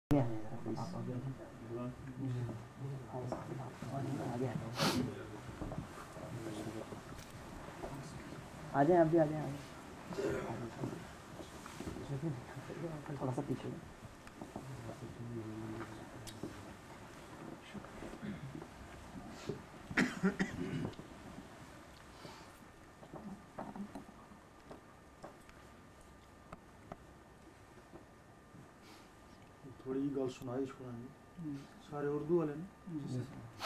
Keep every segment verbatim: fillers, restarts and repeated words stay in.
آ جائیں آپ بھی آ جائیں تھوڑا سا پیچھے تھوڑی جی گل سنائی چھوڑا جی سارے اردو والے نے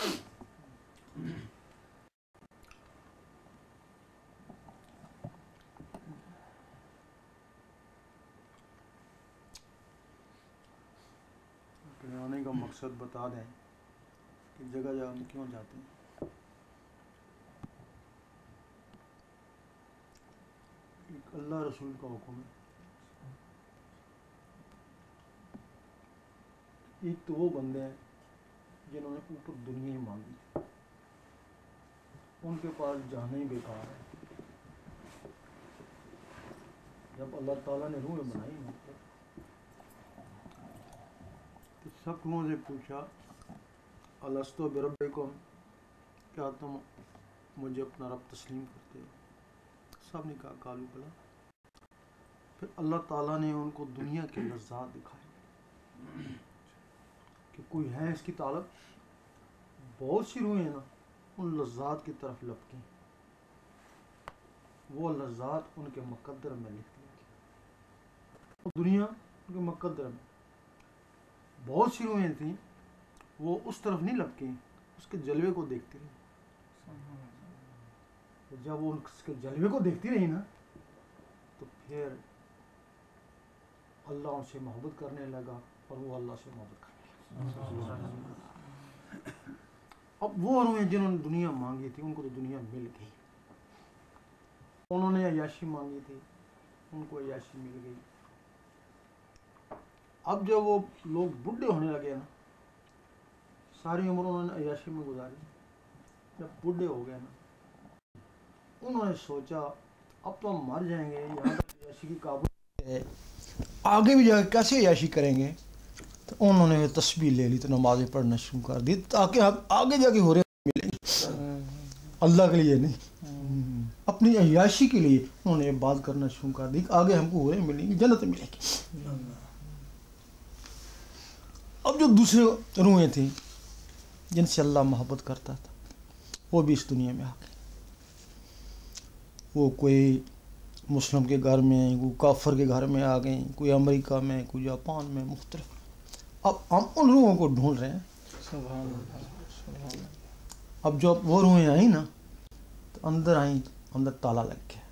آنے کا مقصد بتا دیں کہ جگہ جگہ میں کیوں جاتے ہیں. ایک اللہ رسول کا حکم ہے. ایک تو وہ بندے ہیں جنہوں نے اوپر دنیا ہی مانگی تھی, ان کے پاس جانا ہی بیکار ہے. جب اللہ تعالیٰ نے روح بنائی نا تو سب لوگوں سے پوچھا الستو بربکم, کیا تم مجھے اپنا رب تسلیم کرتے ہو؟ سب نے کہا کالو بلا. پھر اللہ تعالیٰ نے ان کو دنیا کے لذات دکھائے کہ کوئی ہے اس کی طالب. بہت سی روحیں ہیں نا ان لذات کی طرف لپکیں, وہ لذات ان کے مقدر میں لکھ دیا گیا. دنیا ان کے مقدر میں. بہت سی روحیں تھیں وہ اس طرف نہیں لپکیں, اس کے جلوے کو دیکھتی رہی. جب وہ اس کے جلوے کو دیکھتی رہی نا تو پھر اللہ ان سے محبت کرنے لگا اور وہ اللہ سے محبت کرنے لگا. اب وہ روحیں جنہوں نے دنیا مانگی تھی ان کو تو دنیا مل گئی. انہوں نے عیاشی مانگی تھی ان کو عیاشی مل گئی. اب جب وہ لوگ بڈھے ہونے لگے نا, ساری عمر انہوں نے عیاشی میں گزاری. جب بڈھے ہو گئے نا انہوں نے سوچا اب تو ہم مر جائیں گے, یہاں تک عیاشی کی قابل ہے, آگے بھی جا کے کیسے عیاشی کریں گے. تو انہوں نے تسبیح لے لی تو نمازیں پڑھنا شروع کر دی تاکہ ہم آگے جا کے ہو رہے ملیں گے. اللہ کے لیے نہیں, اپنی عیاشی کے لیے انہوں نے یہ بات کرنا شروع کر دی کہ آگے ہم کو ہو رہے ملیں گے, جنت ملے گی. اب جو دوسرے روحیں تھیں جن سے اللہ محبت کرتا تھا وہ بھی اس دنیا میں آ گئے. وہ کوئی مسلم کے گھر میں, کوئی کافر کے گھر میں آ گئیں, کوئی امریکہ میں, کوئی جاپان میں, مختلف. اب ہم ان روحوں کو ڈھونڈ رہے ہیں. سبحان اللہ. اب جب وہ روحیں آئیں نا تو اندر آئیں, اندر تالا لگ گیا.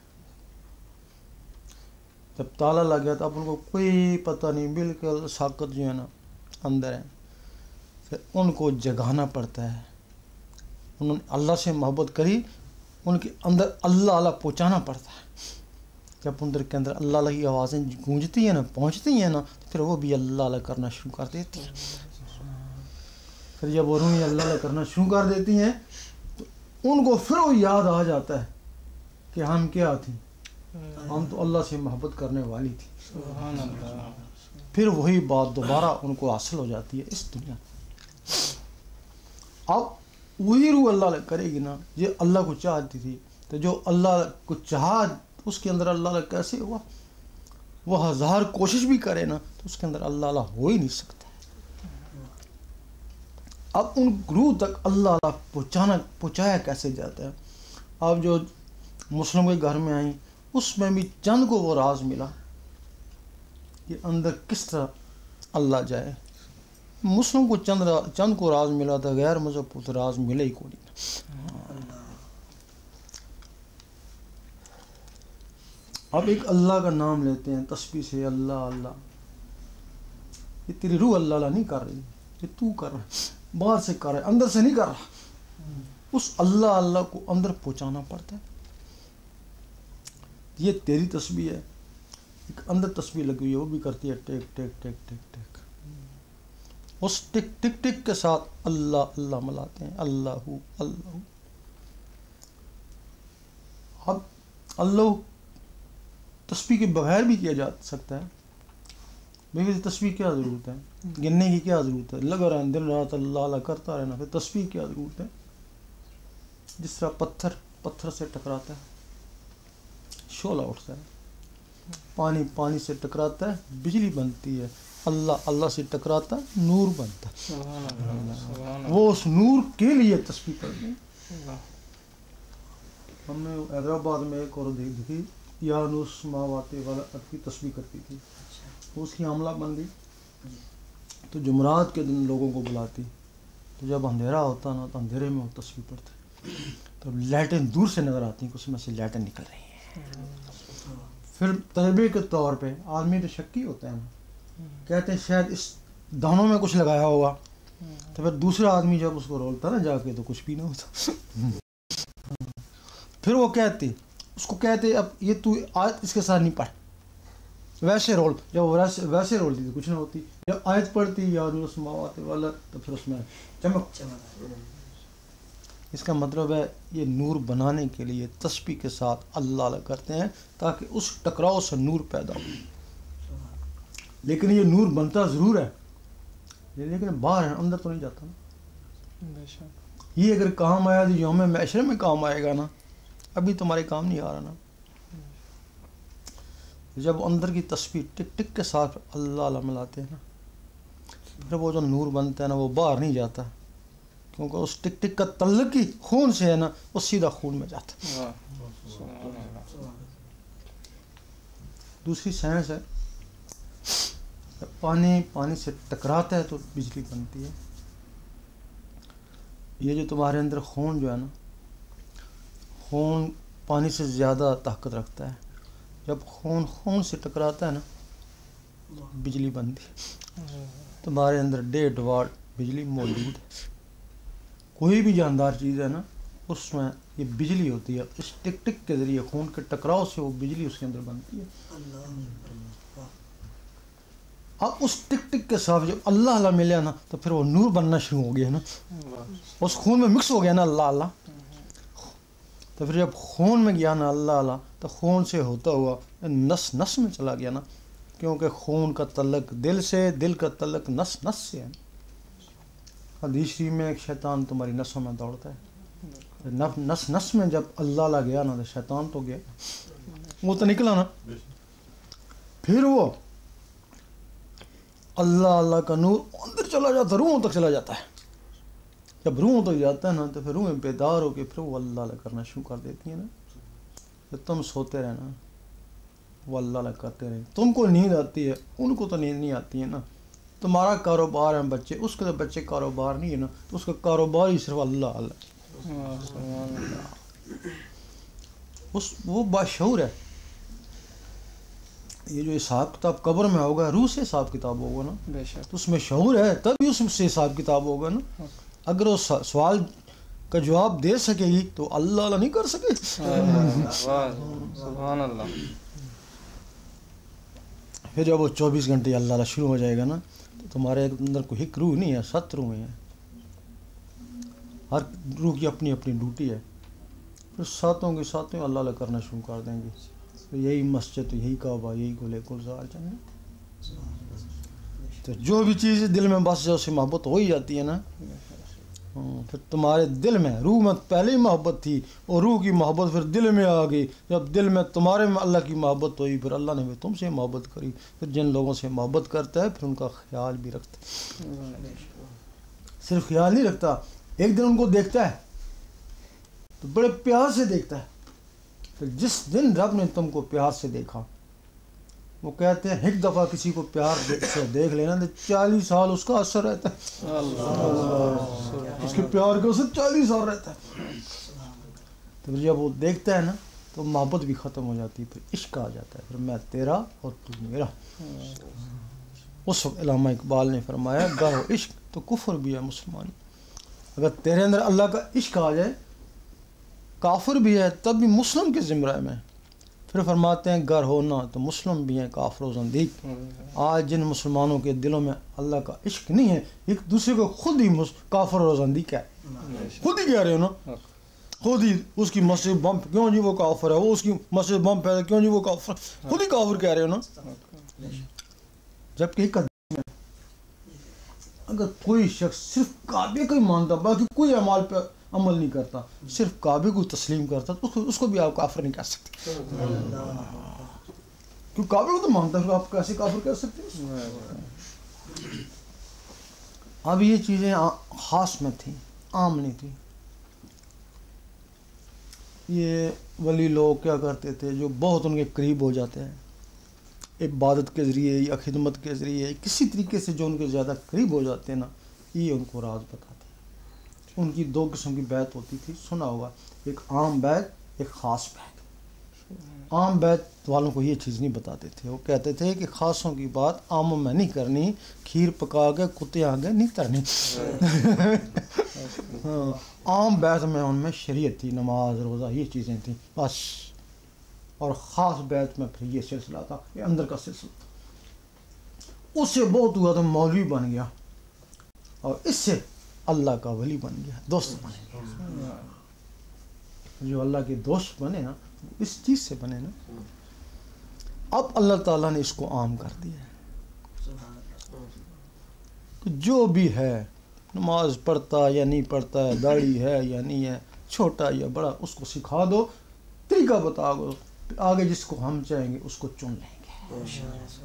جب تالا لگ گیا تو اب ان کو کوئی پتہ نہیں, بالکل ساکت جو ہے نا اندر ہے. پھر ان کو جگانا پڑتا ہے. انہوں نے اللہ سے محبت کری, ان کے اندر اللہ اللہ پہنچانا پڑتا ہے. جب اندر کے اندر اللہ اللہ کی آوازیں گونجتی ہیں نا, پہنچتی ہیں نا, پھر وہ بھی اللہ اللہ کرنا شروع کر دیتی ہیں. پھر جب وہ روحیں اللہ اللہ کرنا شروع کر دیتی ہیں تو ان کو پھر وہ یاد آ جاتا ہے کہ ہم کیا تھیں, ہم تو اللہ سے محبت کرنے والی تھی. سبحان اللہ. پھر وہی بات دوبارہ ان کو حاصل ہو جاتی ہے اس دنیا. اب وہی روح اللہ اللہ کرے گی نا, یہ اللہ کو چاہتی تھی تو جو اللہ کو چاہا اس کے اندر اللہ اللہ کیسے ہوا. وہ ہزار کوشش بھی کرے نا تو اس کے اندر اللہ اللہ ہو ہی نہیں سکتا. اب ان روح تک اللہ اللہ پہنچانا پہنچایا کیسے جاتا ہے. اب جو مسلم کے گھر میں آئیں اس میں بھی چند کو وہ راز ملا کہ اندر کس طرح اللہ جائے. مسلم کو چند چند کو راز ملا تھا, غیر مذہب کو تو راز ملے ہی کو نہیں. اب ایک اللہ کا نام لیتے ہیں تسبیح سے, اللہ اللہ. یہ تیری روح اللہ اللہ نہیں کر رہی, یہ تو کر رہا ہے, باہر سے کر رہا ہے, اندر سے نہیں کر رہا. اس اللہ اللہ کو اندر پہنچانا پڑتا ہے. یہ تیری تسبیح ہے. ایک اندر تسبیح لگی ہوئی ہے وہ بھی کرتی ہے ٹیک ٹیک ٹیک ٹیک ٹیک. اس ٹک ٹک ٹک کے ساتھ اللہ اللہ ملاتے ہیں, اللہ اللہ. اب اللہ تسبیح کے بغیر بھی کیا جا سکتا ہے. بھائی تسبیح کیا ضرورت ہے؟ گننے کی کیا ضرورت ہے؟ لگا رہنا دن رات اللہ اللہ کرتا رہنا، پھر تسبیح کیا ضرورت ہے؟ جس طرح پتھر پتھر سے ٹکراتا ہے شعلہ اٹھتا ہے، پانی پانی سے ٹکراتا ہے بجلی بنتی ہے، اللہ اللہ سے ٹکراتا ہے نور بنتا ہے، وہ اس نور کے لیے تسبیح کرتے ہیں۔ ہم نے حیدرآباد میں ایک اور دیکھی یا نوس ماواتے والا کی تسبیح کرتی تھی، اس کی عاملہ بن گئی تو جمعرات کے دن لوگوں کو بلاتی، تو جب اندھیرا ہوتا نا تو اندھیرے میں وہ تسبیح پڑھتے، تو لائٹیں دور سے نظر آتی ہیں کہ اس میں سے لائٹیں نکل رہی ہیں۔ پھر تجربے کے طور پہ آدمی تو شکی ہوتا ہے نا، کہتے ہیں شاید اس دانوں میں کچھ لگایا ہوگا، تو پھر دوسرا آدمی جب اس کو رولتا نا جا کے تو کچھ بھی نہ ہوتا، پھر وہ کہتے اس کو کہتے اب یہ تو آیت اس کے ساتھ نہیں پڑھ، ویسے رول، جب وہ ویسے ویسے رولتی تو کچھ نہ ہوتی، جب آیت پڑھتی یا نور سماوات والا تو پھر اس میں چمک۔ اس کا مطلب ہے یہ نور بنانے کے لیے تسبیح کے ساتھ اللہ اللہ کرتے ہیں تاکہ اس ٹکراؤ سے نور پیدا ہو، لیکن یہ نور بنتا ضرور ہے لیکن باہر ہے، اندر تو نہیں جاتا نا۔ یہ اگر کام آیا تو یوم محشر میں کام آئے گا نا، ابھی تمہارے کام نہیں آ رہا نا۔ جب اندر کی تسبیح ٹک ٹک کے ساتھ اللہ اللہ ملاتے ہیں نا، پھر وہ جو نور بنتا ہے نا وہ باہر نہیں جاتا، کیونکہ اس ٹک ٹک کا تعلق ہی خون سے ہے نا، وہ سیدھا خون میں جاتا ہے۔ دوسری سائنس ہے، پانی پانی سے ٹکراتا ہے تو بجلی بنتی ہے۔ یہ جو تمہارے اندر خون جو ہے نا، خون پانی سے زیادہ طاقت رکھتا ہے، جب خون خون سے ٹکراتا ہے نا بجلی بنتی ہے۔ تمہارے اندر ڈیڑھ واٹ بجلی موجود ہے، کوئی بھی جاندار چیز ہے نا اس میں یہ بجلی ہوتی ہے، اس ٹک ٹک کے ذریعے خون کے ٹکراؤ سے وہ بجلی اس کے اندر بنتی ہے۔ اب اس ٹک ٹک کے ساتھ جب اللہ اللہ ملے نا تو پھر وہ نور بننا شروع ہو گیا نا، اس خون میں مکس ہو گیا نا اللہ اللہ، تو پھر جب خون میں گیا نا اللہ اللہ تو خون سے ہوتا ہوا نس نس میں چلا گیا نا، کیونکہ خون کا تعلق دل سے، دل کا تعلق نس نس سے ہے۔ حدیث شریف میں ایک شیطان تمہاری نسوں میں دوڑتا ہے، نس نس میں جب اللہ اللہ گیا نا تو شیطان تو گیا، وہ تو نکلا نا، پھر وہ اللہ اللہ کا نور اندر چلا جاتا ہے، روحوں تک چلا جاتا ہے، جب روحوں تک جاتا ہے نا تو پھر روحیں بیدار ہو کے پھر وہ اللہ اللہ کرنا شروع کر دیتی ہیں نا، پھر تم سوتے رہنا وہ اللہ اللہ کرتے رہے، تم کو نیند آتی ہے ان کو تو نیند نہیں آتی ہے نا، تمہارا کاروبار ہے بچے، اس کے تو بچے کاروبار نہیں ہے نا، تو اس کا کاروبار ہی صرف اللہ اللہ، اس وہ باشعور ہے۔ یہ جو حساب کتاب قبر میں ہوگا روح سے حساب کتاب ہوگا نا، تو اس میں شعور ہے تبھی اس سے حساب کتاب ہوگا نا، اگر وہ سوال کا جواب دے سکے گی تو اللہ اللہ نہیں کر سکے۔ سبحان اللہ۔ پھر جب وہ چوبیس گھنٹے اللہ اللہ شروع ہو جائے گا نا تو تمہارے اندر کوئی ایک روح نہیں ہے، ست روحیں ہیں، ہر روح کی اپنی اپنی ڈیوٹی ہے، پھر ساتوں کے ساتوں اللہ اللہ کرنا شروع کر دیں گے، تو یہی مسجد، یہی کعبہ، یہی گلے گلزار جنت، تو جو بھی چیز دل میں بس جائے اس سے محبت ہو ہی جاتی ہے نا، پھر تمہارے دل میں، روح میں پہلے ہی محبت تھی اور روح کی محبت پھر دل میں آ گئی، جب دل میں تمہارے میں اللہ کی محبت ہوئی پھر اللہ نے بھی تم سے محبت کری، پھر جن لوگوں سے محبت کرتا ہے پھر ان کا خیال بھی رکھتا ہے، صرف خیال نہیں رکھتا، ایک دن ان کو دیکھتا ہے تو بڑے پیار سے دیکھتا ہے، پھر جس دن رب نے تم کو پیار سے دیکھا، وہ کہتے ہیں ایک دفعہ کسی کو پیار سے دیکھ لینا تو چالیس سال اس کا اثر رہتا ہے، اس کے پیار کا اثر چالیس سال رہتا ہے، تو جب وہ دیکھتا ہے نا تو محبت بھی ختم ہو جاتی ہے، پھر عشق آ جاتا ہے، پھر میں تیرا اور تو میرا۔ اس وقت علامہ اقبال نے فرمایا گر و عشق تو کفر بھی ہے مسلمانی، اگر تیرے اندر اللہ کا عشق آ جائے کافر بھی ہے تب بھی مسلم کے زمرہ میں، پھر فرماتے ہیں گر ہونا تو مسلم بھی ہیں کافر و زندیق۔ آج جن مسلمانوں کے دلوں میں اللہ کا عشق نہیں ہے، ایک دوسرے کو خود ہی کافر و زندیق ہے، خود ہی کہہ رہے ہو نا، خود ہی اس کی مسجد بم کیوں جی وہ کافر ہے، وہ اس کی مسجد بم پھیلا کیوں جی وہ کافر، خود ہی کافر کہہ رہے ہو نا۔ جبکہ قدیم ہے. اگر کوئی شخص صرف کعبے کو ہی مانتا باقی کوئی اعمال پہ عمل نہیں کرتا صرف کعبے کو تسلیم کرتا تو اس کو, اس کو بھی آپ کافر نہیں کہہ سکتے کیوں کعبے کو تو مانتا ہے آپ کیسے کافر کہہ سکتے ہیں. اب یہ چیزیں خاص میں تھیں عام نہیں تھیں. یہ ولی لوگ کیا کرتے تھے جو بہت ان کے قریب ہو جاتے ہیں عبادت کے ذریعے یا خدمت کے ذریعے کسی طریقے سے جو ان کے زیادہ قریب ہو جاتے ہیں نا یہ ان کو راز بتاتے ہیں. ان کی دو قسم کی بیعت ہوتی تھی سنا ہوگا ایک عام بیعت ایک خاص بیعت. عام بیعت والوں کو یہ چیز نہیں بتاتے تھے وہ کہتے تھے کہ خاصوں کی بات عاموں میں نہیں کرنی کھیر پکا کے کتے آگے نہیں ترنی. ہاں عام بیعت میں ان میں شریعت تھی نماز روزہ یہ چیزیں تھیں بس. اور خاص بیعت میں پھر یہ سلسلہ تھا یہ اندر کا سلسلہ تھا. اس سے بہت ہوا تو مولوی بن گیا اور اس سے اللہ کا ولی بن گیا دوست بن گیا. جو اللہ کے دوست بنے نا اس چیز سے بنے نا. اب اللہ تعالیٰ نے اس کو عام کر دیا جو بھی ہے نماز پڑھتا یا نہیں پڑھتا ہے داڑھی ہے یا نہیں ہے چھوٹا یا بڑا اس کو سکھا دو طریقہ بتا دو آگے جس کو ہم چاہیں گے اس کو چن لیں گے.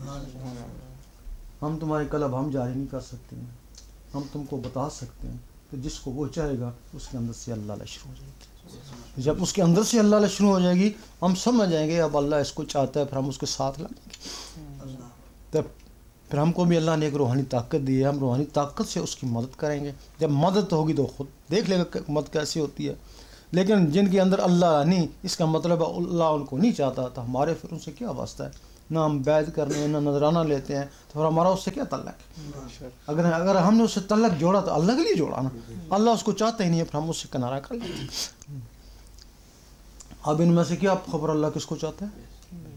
ہم تمہارے قلب ہم جاری نہیں کر سکتے ہیں ہم تم کو بتا سکتے ہیں کہ جس کو وہ چاہے گا اس کے اندر سے اللہ اللہ شروع ہو جائے گی. جب اس کے اندر سے اللہ اللہ شروع ہو جائے گی ہم سمجھ جائیں گے اب اللہ اس کو چاہتا ہے پھر ہم اس کے ساتھ لگیں گے. تب پھر ہم کو بھی اللہ نے ایک روحانی طاقت دی ہے ہم روحانی طاقت سے اس کی مدد کریں گے. جب مدد ہوگی تو خود دیکھ لے گا کہ مدد کیسی ہوتی ہے. لیکن جن کے اندر اللہ نہیں اس کا مطلب ہے اللہ ان کو نہیں چاہتا تو ہمارے پھر ان سے کیا واسطہ ہے. نہ ہم بیعت کرنے ہیں نہ نذرانہ لیتے ہیں تو پھر ہمارا اس سے کیا تعلق ہے. اگر اگر ہم نے اس سے تعلق جوڑا تو اللہ کے لیے جوڑا نا. اللہ اس کو چاہتا ہی نہیں ہے پھر ہم اس سے کنارہ کر لیتے ہیں. اب ان میں سے کیا خبر اللہ کس کو چاہتا ہے.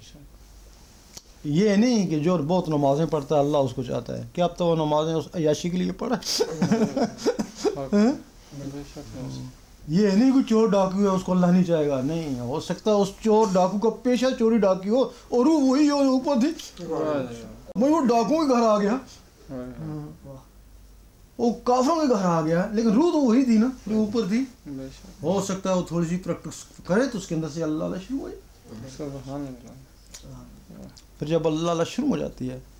یہ نہیں کہ جو بہت نمازیں پڑھتا ہے اللہ اس کو چاہتا ہے. کیا اب تو وہ نمازیں اس عیاشی کے لیے پڑھا یہ نہیں کہ چور ڈاکو ہے اس کو اللہ نہیں چاہے گا. نہیں ہو سکتا اس چور ڈاکو کا پیشہ چوری ڈاکی ہو اور روح وہی ہو اوپر تھی بھائی وہ ڈاکوؤں کے گھر آ گیا وہ کافروں کے گھر آ گیا لیکن روح تو وہی تھی نا جو اوپر تھی. ہو سکتا ہے وہ تھوڑی سی پریکٹس کرے تو اس کے اندر سے اللہ اللہ شروع ہو جائے. پھر جب اللہ اللہ شروع ہو جاتی ہے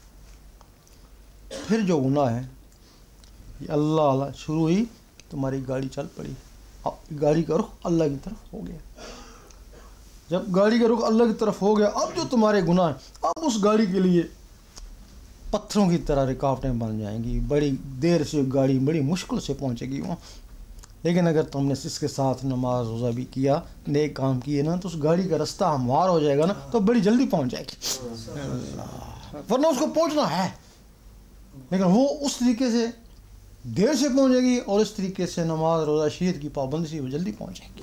پھر جو گناہ ہے یہ اللہ اللہ شروع ہوئی تمہاری گاڑی چل پڑی اب گاڑی کا رخ اللہ کی طرف ہو گیا. جب گاڑی کا رخ اللہ کی طرف ہو گیا اب جو تمہارے گناہ ہیں اب اس گاڑی کے لیے پتھروں کی طرح رکاوٹیں بن جائیں گی. بڑی دیر سے گاڑی بڑی مشکل سے پہنچے گی وہاں. لیکن اگر تم نے اس کے ساتھ نماز روزہ بھی کیا نیک کام کیے نا تو اس گاڑی کا رستہ ہموار ہو جائے گا نا تو بڑی جلدی پہنچ جائے گی. ورنہ اس کو پہنچنا ہے لیکن وہ اس طریقے سے دیر سے پہنچے گی اور اس طریقے سے نماز روزہ شریعت کی پابندی سے وہ جلدی پہنچے گی.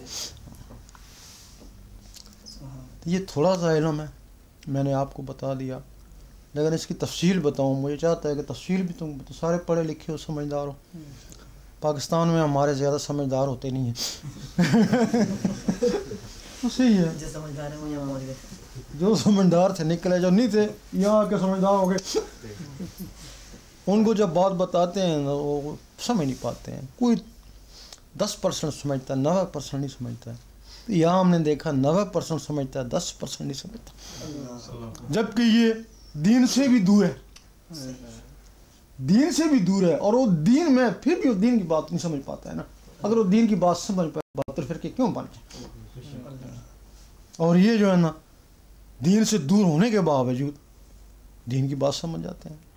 یہ تھوڑا سا علم ہے میں نے آپ کو بتا دیا لیکن اس کی تفصیل بتاؤں مجھے چاہتا ہے کہ تفصیل بھی تم سارے پڑھے لکھے ہو سمجھدار ہو. پاکستان میں ہمارے زیادہ سمجھدار ہوتے نہیں ہیں صحیح ہے جو سمجھدار تھے نکلے جو نہیں تھے یہاں کے سمجھدار ہو گئے. ان کو جب بات بتاتے ہیں وہ سمجھ نہیں پاتے ہیں. کوئی دس پرسنٹ سمجھتا ہے نوے پرسنٹ نہیں سمجھتا ہے. یہاں ہم نے دیکھا نوے پرسنٹ سمجھتا ہے دس پرسنٹ نہیں سمجھتا جبکہ یہ دین سے بھی دور ہے دین سے بھی دور ہے اور وہ دین میں پھر بھی وہ دین کی بات نہیں سمجھ پاتا ہے نا. اگر وہ دین کی بات سمجھ پائے بہتر فرقے کیوں بن جائے. اور یہ جو ہے نا دین سے دور ہونے کے باوجود دین کی بات سمجھ جاتے ہیں.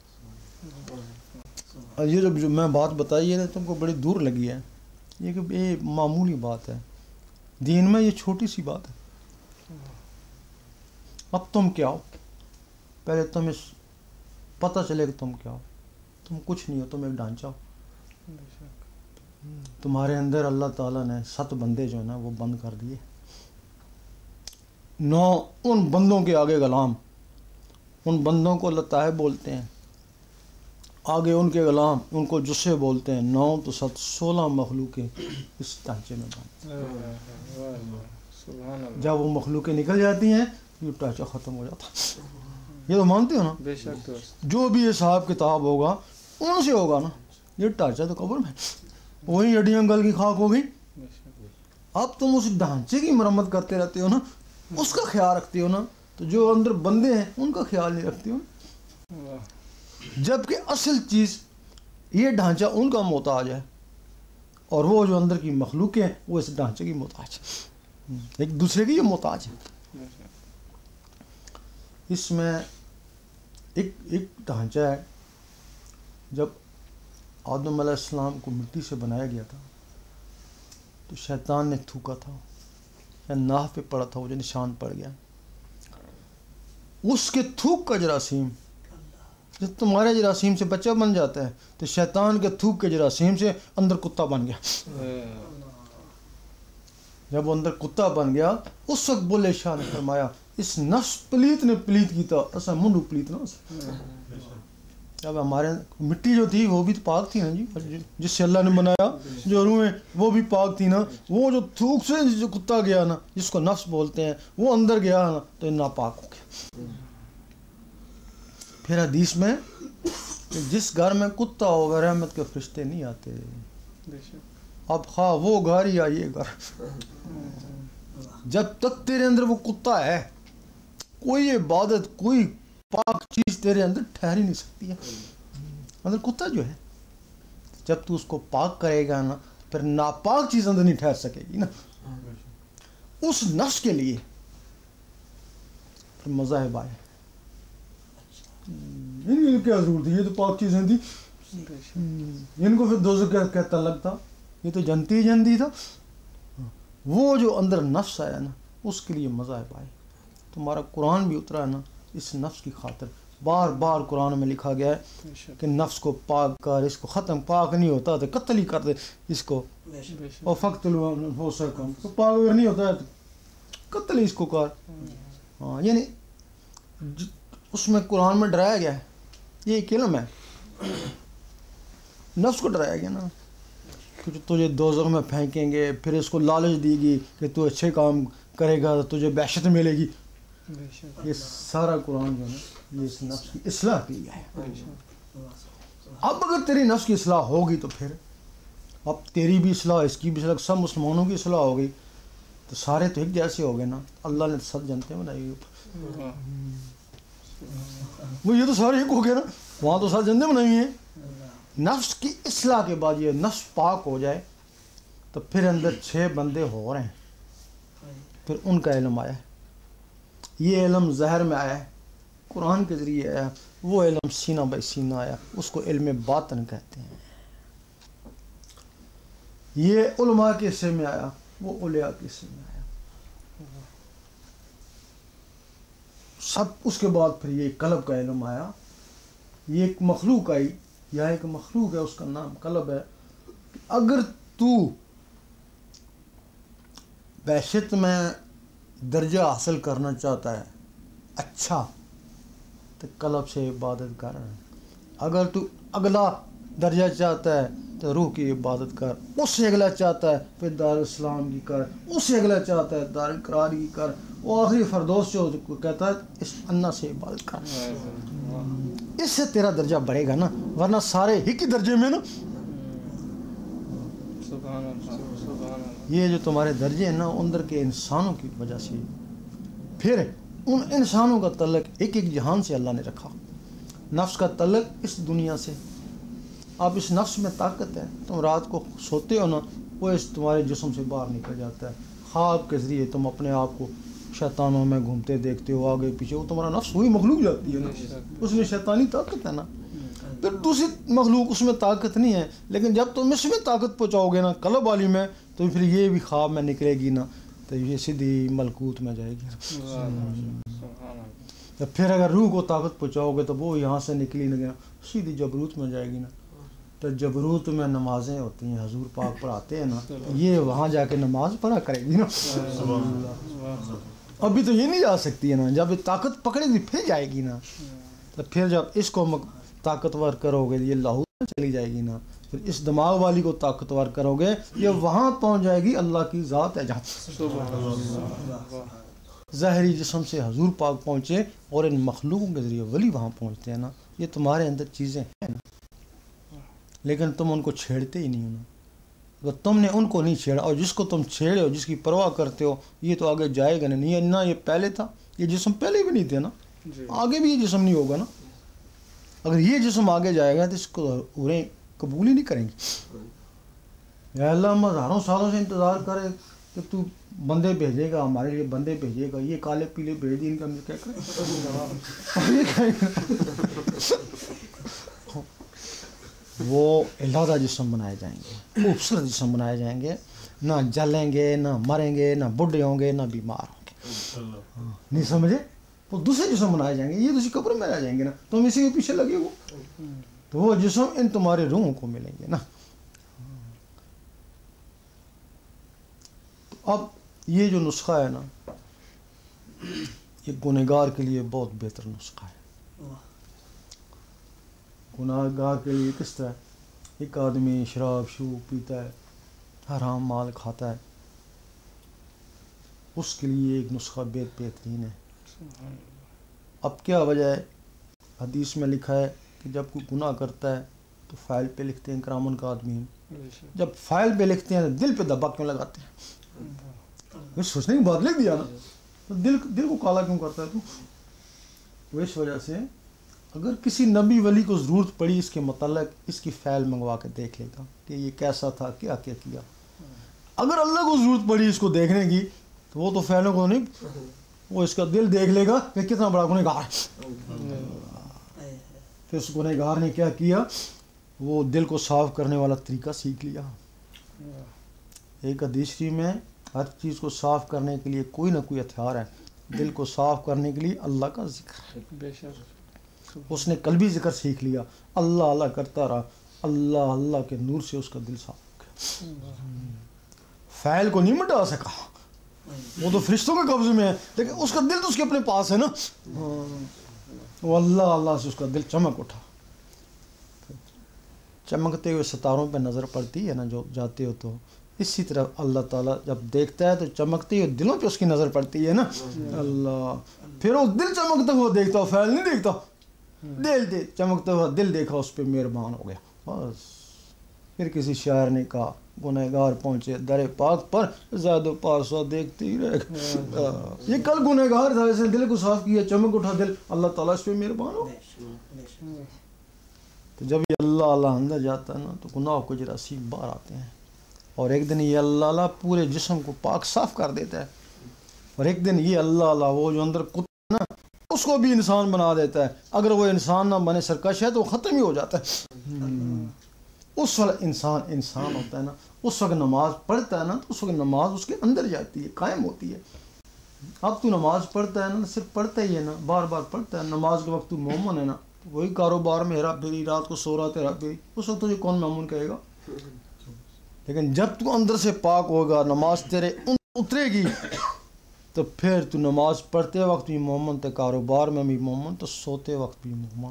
اور یہ جو میں بات بتائی ہے تم کو بڑی دور لگی ہے یہ کہ یہ معمولی بات ہے دین میں یہ چھوٹی سی بات ہے. اب تم کیا ہو پہلے تم اس پتہ چلے کہ تم کیا ہو. تم کچھ نہیں ہو تم ایک ڈھانچہ ہو. تمہارے اندر اللہ تعالیٰ نے ست بندے جو ہے نا وہ بند کر دیے. نو ان بندوں کے آگے غلام ان بندوں کو لطائف بولتے ہیں آگے ان کے غلام ان کو جسے بولتے ہیں. نو تو ست سولہ مخلوقیں اس ڈھانچے میں بند. جب وہ مخلوقیں نکل جاتی ہیں یہ ڈھانچہ ختم ہو جاتا. یہ تو مانتے ہو نا؟ بے شک دوست. جو بھی حساب کتاب ہوگا ان سے ہوگا نا. یہ ڈھانچہ تو قبر میں وہی ہڈیاں گل کی خاک ہو گئی. بے شک. اب تم اس ڈھانچے کی مرمت کرتے رہتے ہو نا, اس کا خیال رکھتے ہو نا, تو جو اندر بندے ہیں ان کا خیال نہیں رکھتے ہو. جبکہ اصل چیز یہ ڈھانچہ ان کا محتاج ہے, اور وہ جو اندر کی مخلوقیں ہیں وہ اس ڈھانچے کی محتاج ہے, ایک دوسرے کی یہ محتاج ہے. اس میں ایک ایک ڈھانچہ ہے. جب آدم علیہ السلام کو مٹی سے بنایا گیا تھا تو شیطان نے تھوکا تھا, یا ناف پہ پڑا تھا, وہ جو نشان پڑ گیا. اس کے تھوک کا جراثیم, جب تمہارے جراثیم سے بچہ بن جاتا ہے تو شیطان کے تھوک کے جراثیم سے اندر کتا بن گیا. جب وہ اندر کتا بن گیا اس وقت بولے شاہ نے فرمایا اس نفس پلیت نے پلیت کی تھا ایسا منڈو پلیت نا. جب ہمارے مٹی جو تھی وہ بھی تو پاک تھی نا جی, جس سے اللہ نے بنایا, جو روحیں وہ بھی پاک تھی نا. وہ جو تھوک سے جو کتا گیا نا, جس کو نفس بولتے ہیں, وہ اندر گیا نا تو یہ ناپاک ہو گیا. پھر حدیث میں کہ جس گھر میں کتا ہوگا رحمت کے فرشتے نہیں آتے. اب خواہ وہ گھر یا یہ گھر, جب تک تیرے اندر وہ کتا ہے کوئی عبادت کوئی پاک چیز تیرے اندر ٹھہر ہی نہیں سکتی ہے. اندر کتا جو ہے جب تو اس کو پاک کرے گا نا پھر ناپاک چیز اندر نہیں ٹھہر سکے گی نا. اس نفس کے لیے پھر مذاہب آئے. ان کی کیا ضرورت ہے, یہ تو پاک چیزیں تھی, ان کو پھر دوزخ کا تعلق تھا, یہ تو جنتی جنتی تھا. وہ جو اندر نفس آیا نا اس کے لیے مذاہب آئے. تمہارا قرآن بھی اترا ہے نا اس نفس کی خاطر. بار بار قرآن میں لکھا گیا ہے کہ نفس کو پاک کر, اس کو ختم. پاک نہیں ہوتا تو قتل ہی کر دے اس کو, اور فقتلوا انفسکم, تو پاک اگر نہیں ہوتا ہے تو قتل ہی اس کو کر. ہاں یعنی اس میں قرآن میں ڈرایا گیا ہے, یہ ایک علم ہے. نفس کو ڈرایا گیا نا کہ تجھے دوزخ میں پھینکیں گے, پھر اس کو لالچ دی گی کہ تو اچھے کام کرے گا تو تجھے بہشت ملے گی. یہ سارا قرآن جو ہے یہ اس نفس کی اصلاح کے لیے ہے. اب اگر تیری نفس کی اصلاح ہوگی تو پھر اب تیری بھی اصلاح, اس کی بھی اصلاح, سب مسلمانوں کی اصلاح ہوگی تو سارے تو ایک جیسے ہو گئے نا. اللہ نے سب جنتے بنائی, وہ یہ تو سارے ایک ہو گئے نا, وہاں تو سب جنتے بنائی ہیں. نفس کی اصلاح کے بعد یہ نفس پاک ہو جائے تو پھر اندر چھ بندے ہو رہے ہیں, پھر ان کا علم آیا ہے. یہ علم ظاہر میں آیا ہے, قرآن کے ذریعے آیا. وہ علم سینہ بائی سینہ آیا, اس کو علم باطن کہتے ہیں. یہ علماء کے حصے میں آیا, وہ اولیاء کے حصے میں آیا. سب اس کے بعد پھر یہ قلب کا علم آیا. یہ ایک مخلوق آئی, یا ایک مخلوق ہے اس کا نام قلب ہے. اگر تو بہشت میں درجہ حاصل کرنا چاہتا ہے اچھا تو قلب سے عبادت کر. اگر تو اگلا درجہ چاہتا ہے تو روح کی عبادت کر. اس سے اگلا چاہتا ہے پھر دار الاسلام کی کر. اس سے اگلا چاہتا ہے دار القرار کی کر. وہ آخری فردوس جو کہتا ہے اس انا سے عبادت کر. اس سے تیرا درجہ بڑھے گا نا, ورنہ سارے ایک ہی درجے میں نا. یہ جو تمہارے درجے ہیں نا اندر کے انسانوں کی وجہ سے, پھر ان انسانوں کا تعلق ایک ایک جہان سے اللہ نے رکھا. نفس کا تعلق اس دنیا سے. اب اس نفس میں طاقت ہے, تم رات کو سوتے ہو نا وہ اس تمہارے جسم سے باہر نکل جاتا ہے. خواب کے ذریعے تم اپنے آپ کو شیطانوں میں گھومتے دیکھتے ہو آگے پیچھے, وہ تمہارا نفس وہی مخلوق جاتی ہے نا, اس میں شیطانی طاقت ہے نا. پھر دوسری مخلوق اس میں طاقت نہیں ہے, لیکن جب تم اس میں طاقت پہنچاؤ گے نا قلب والی میں تو پھر یہ بھی خواب میں نکلے گی نا تو یہ سیدھی ملکوت میں جائے گی. پھر اگر روح کو طاقت پہنچاؤ گے تو وہ یہاں سے نکلی نہ گیا سیدھی جبروت میں جائے گی نا. تو جبروت میں نمازیں ہوتی ہیں, حضور پاک پڑھاتے ہیں نا, یہ وہاں جا کے نماز پڑھا کرے گی نا. ابھی تو یہ نہیں جا سکتی ہے نا, جب طاقت پکڑے گی پھر جائے گی نا. تو پھر جب اس کو طاقتور کرو گے یہ لاہور میں چلی جائے گی نا. پھر اس دماغ والی کو طاقتور کرو گے یہ وہاں پہنچ جائے گی اللہ کی ذات ہے جہاں. ظاہری جسم سے حضور پاک پہنچے اور ان مخلوقوں کے ذریعے ولی وہاں پہنچتے ہیں نا، یہ تمہارے اندر چیزیں ہیں نا، لیکن تم ان کو چھیڑتے ہی نہیں ہو نا۔ اگر تم نے ان کو نہیں چھیڑا، اور جس کو تم چھیڑے ہو، جس کی پرواہ کرتے ہو، یہ تو آگے جائے گا نہیں، نہ یہ پہلے تھا، یہ جسم پہلے بھی نہیں تھے نا، آگے بھی یہ جسم نہیں ہوگا نا۔ اگر یہ جسم آگے جائے گا تو اس کو انہیں قبول ہی نہیں کریں گے۔ یا اللہ ہم ہزاروں سالوں سے انتظار کرے کہ تو بندے بھیجے گا، ہمارے لیے بندے بھیجے گا، یہ کالے پیلے بھیج دی، ان کا ہم کیا کریں؟ وہ علیحدہ جسم بنائے جائیں گے، خوبصورت جسم بنائے جائیں گے، نہ جلیں گے، نہ مریں گے، نہ بڈھے ہوں گے، نہ بیمار ہوں گے۔ نہیں سمجھے؟ وہ دوسرے جسم بنائے جائیں گے، یہ دوسری قبر میں رہ جائیں گے نا، تم اسی کے پیچھے لگے ہو، تو وہ جسم ان تمہارے روحوں کو ملیں گے نا۔ اب یہ جو نسخہ ہے نا، یہ گنہگار کے لیے بہت بہتر نسخہ ہے۔ گنہگار کے لیے کس طرح؟ ایک آدمی شراب شوب پیتا ہے، حرام مال کھاتا ہے، اس کے لیے ایک نسخہ بہت بہترین ہے۔ اب کیا وجہ ہے؟ حدیث میں لکھا ہے کہ جب کوئی گناہ کرتا ہے تو فائل پہ لکھتے ہیں کرامن کا آدمی، جب فائل پہ لکھتے ہیں تو دل پہ دبا کیوں لگاتے ہیں؟ سوچنے کی بات لکھ دیا نا، تو دل دل کو کالا کیوں کرتا ہے تو؟ وہ اس وجہ سے اگر کسی نبی ولی کو ضرورت پڑی اس کے متعلق، اس کی فائل منگوا کے دیکھ لے گا کہ یہ کیسا تھا، کیا کیا کیا۔ اگر اللہ کو ضرورت پڑی اس کو دیکھنے کی تو وہ تو فائلوں کو نہیں، وہ اس کا دل دیکھ لے گا کہ کتنا بڑا گنہگار ہے۔ پھر اس گنہگار نے کیا کیا؟ وہ دل کو صاف کرنے والا طریقہ سیکھ لیا۔ ایک حدیث شریف میں ہر چیز کو صاف کرنے کے لیے کوئی نہ کوئی ہتھیار ہے، دل کو صاف کرنے کے لیے اللہ کا ذکر ہے۔ اس نے قلبی ذکر سیکھ لیا، اللہ اللہ کرتا رہا، اللہ اللہ کے نور سے اس کا دل صاف ہو گیا۔ فعل کو نہیں مٹا سکا، وہ تو فرشتوں کے قبضے میں ہے، لیکن اس کا دل تو اس کے اپنے پاس ہے نا، وہ اللہ اللہ سے اس کا دل چمک اٹھا۔ چمکتے ہوئے ستاروں پہ نظر پڑتی ہے نا جو جاتے ہو، تو اسی طرح اللہ تعالیٰ جب دیکھتا ہے تو چمکتے ہوئے دلوں پہ اس کی نظر پڑتی ہے نا، اللہ پھر وہ دل چمکتا ہوا دیکھتا، فعل نہیں دیکھتا، دل دے چمکتا ہوا دل دیکھا، اس پہ مہربان ہو گیا بس۔ پھر کسی شاعر نے کہا گنہگار پہنچے در پاک پر زاد و پارسا دیکھتے ہی رہ گئے۔ یہ کل گنہگار تھا، اس نے دل کو صاف کیا، چمک اٹھا دل، اللہ تعالیٰ اس پہ مہربان ہو۔ تو جب یہ اللہ اللہ اندر جاتا ہے نا تو گناہ کو جراثیم باہر آتے ہیں، اور ایک دن یہ اللہ اللہ پورے جسم کو پاک صاف کر دیتا ہے، اور ایک دن یہ اللہ اللہ وہ جو اندر کتا نا اس کو بھی انسان بنا دیتا ہے۔ اگر وہ انسان نہ بنے سرکش ہے تو وہ ختم ہی ہو جاتا ہے۔ اس وقت انسان انسان ہوتا ہے نا، اس وقت نماز پڑھتا ہے نا، تو اس وقت نماز اس کے اندر جاتی ہے، قائم ہوتی ہے۔ اب تو نماز پڑھتا ہے نا، صرف پڑھتا ہی ہے نا، بار بار پڑھتا ہے، نماز کے وقت تو مومن ہے نا، وہی کاروبار میں ہیرا پھیری، رات کو سو رہا تیرا پھیری، اس وقت تجھے کون مومن کہے گا؟ لیکن جب تو اندر سے پاک ہوگا، نماز تیرے اترے گی، تو پھر تو نماز پڑھتے وقت بھی مومن، تو کاروبار میں بھی مومن، تو سوتے وقت بھی مومن۔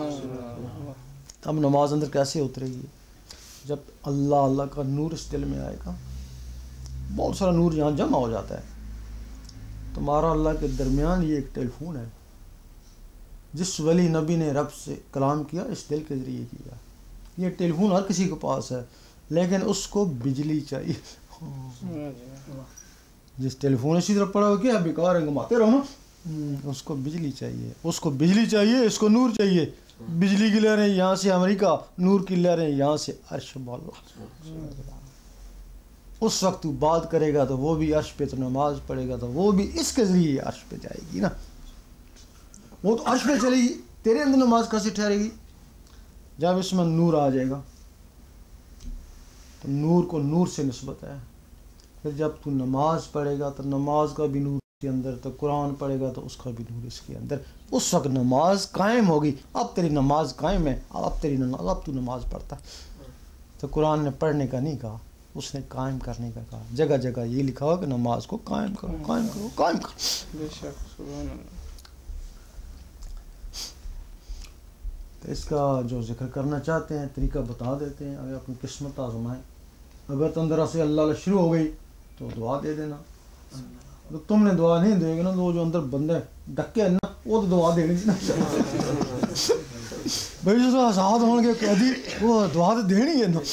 اب نماز اندر کیسے اترے گی؟ جب اللہ اللہ کا نور اس دل میں آئے گا، بہت سارا نور یہاں جمع ہو جاتا ہے۔ تمہارا اللہ کے درمیان یہ ایک ٹیلی فون ہے، جس ولی نبی نے رب سے کلام کیا اس دل کے ذریعے کیا۔ یہ ٹیلی فون ہر کسی کے پاس ہے، لیکن اس کو بجلی چاہیے۔ جس ٹیلی فون اسی طرح پڑا ہو کیا بیکار ہے، گھماتے رہو نا، اس کو بجلی چاہیے، اس کو بجلی چاہیے، اس کو نور چاہیے۔ بجلی کی لہریں یہاں سے امریکہ، نور کی لہریں یہاں سے عرش بالا۔ اس وقت تو بات کرے گا تو وہ بھی عرش پہ، تو نماز پڑھے گا تو وہ بھی اس کے ذریعے عرش پہ جائے گی نا، وہ تو عرش پہ چلے گی۔ تیرے اندر نماز کیسے ٹھہرے گی؟ جب اس میں نور آ جائے گا، تو نور کو نور سے نسبت ہے۔ پھر جب تو نماز پڑھے گا تو نماز کا بھی نور اس کے اندر، تو قرآن پڑھے گا تو اس کا بھی نور اس کے اندر، اس وقت نماز قائم ہوگی۔ اب تیری نماز قائم ہے، اب تیری نماز، اب تو نماز پڑھتا ہے۔ تو قرآن نے پڑھنے کا نہیں کہا، اس نے قائم کرنے کا کہا۔ جگہ جگہ یہ لکھا ہوا کہ نماز کو قائم کرو، قائم کرو، قائم کرو۔ بے شک، سبحان اللہ۔ تو اس کا جو ذکر کرنا چاہتے ہیں طریقہ بتا دیتے ہیں، اگر اپنی قسمت آزمائیں۔ اگر تو اندر سے اللہ اللہ شروع ہو گئی تو دعا دے دینا، تو تم نے دعا نہیں دے گے نا تو وہ جو اندر بندے ڈکے ہیں نا وہ تو دعا دینی نا بھائی جو آزاد ہون کے قیدی وہ دعا تو دینی ہے نا.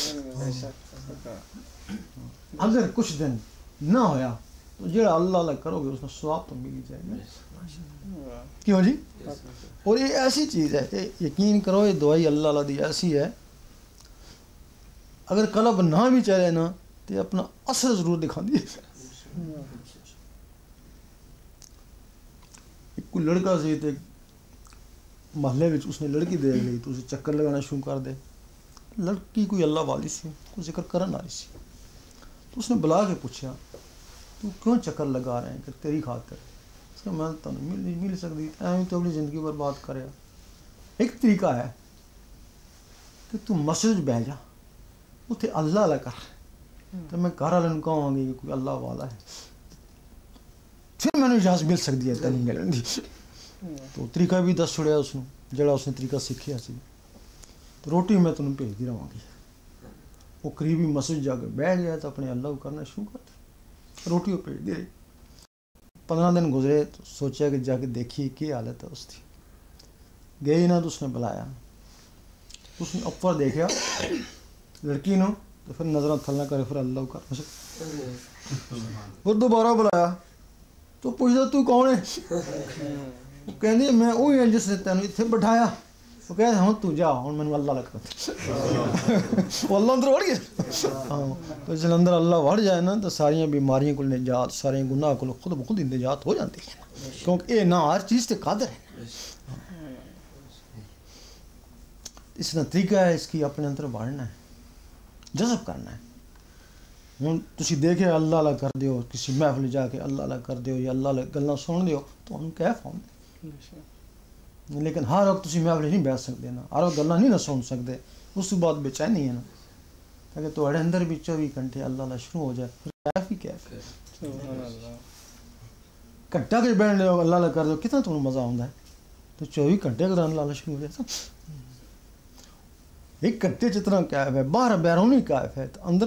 اگر کچھ دن نہ ہویا تو جڑا اللہ اللہ کرو گے اس میں ثواب تو مل ہی جائے گا. کیوں جی؟ اور یہ ایسی چیز ہے کہ یقین کرو یہ دعائی اللہ اللہ دی ایسی ہے اگر قلب نہ بھی چلے نا تو اپنا اثر ضرور دکھا دیے. کوئی لڑکا سی تے محلے میں اس نے لڑکی دے گئی تو اسے چکر لگانا شروع کر دے. لڑکی کوئی اللہ والی سی کوئی ذکر کرن والی سی تو اس نے بلا کے پوچھا تو کیوں چکر لگا رہے ہیں کہ تیری خاطر. اس کا میں تو نہیں مل مل سکتی ایویں تو اپنی زندگی برباد کرے. ایک طریقہ ہے کہ تو مسجد بہ جا اتنے اللہ اللہ کر تو میں گھر والے کہوں گی کہ کوئی اللہ والا ہے پھر مینوں اجازت مل سکتی ہے تینوں ملن دی. تو طریقہ بھی دس چھڑیا اس نے جڑا اس نے طریقہ سیکھیا سی. تو روٹی میں تمہیں بھیجتی رہوں گی. وہ قریبی مسجد جا کے بیٹھ گیا تو اپنے اللہ کو کرنا شروع کر دیا. روٹی وہ بھیجتی رہی. پندرہ دن گزرے تو سوچا کہ جا کے دیکھی کیا حالت ہے اس کی. گئی نا تو اس نے بلایا. اس نے اوپر دیکھا لڑکی نو تو پھر نظر تھلنا کرے پھر اللہ کو کرنا. پھر دوبارہ بلایا تو پوچھتا تو کون ہے. وہ کہندی میں وہی ہوں جس نے تینوں اتنے بٹھایا. وہ کہتے ہوں تو جا ہوں میں اللہ لگ وہ اللہ اندر وڑ گیا. ہاں تو جس اندر اللہ وڑ جائے نا تو ساری بیماریاں کو نجات سارے گناہ کو خود بخود نجات ہو جاتی ہے کیونکہ یہ نہ ہر چیز سے قادر ہے. اس کا طریقہ ہے اس کی اپنے اندر وڑنا ہے جذب کرنا ہے. ہوں تسی دیکھے اللہ اللہ کر دیو کسی محفل جا کے اللہ اللہ کر دیو یا اللہ اللہ گلاں سن دیو تو ہم کیف ہوں. لیکن ہر وقت تسی محفل نہیں بیٹھ سکتے نا ہر وقت گلاں نہیں نہ سن سکتے. اس کے بعد بے چینی ہے نا تاکہ تھوڑے اندر بھی چوبی گھنٹے اللہ اللہ شروع ہو جائے پھر کیف ہی کیف. کٹا کے بیٹھ لو اللہ اللہ کر دو کتنا تمہیں مزہ آتا ہے. تو چوبی گھنٹے اگر اللہ اللہ شروع ہو جائے ایک گھنٹے جتنا کیف ہے باہر بیرونی کیف ہے تو اندر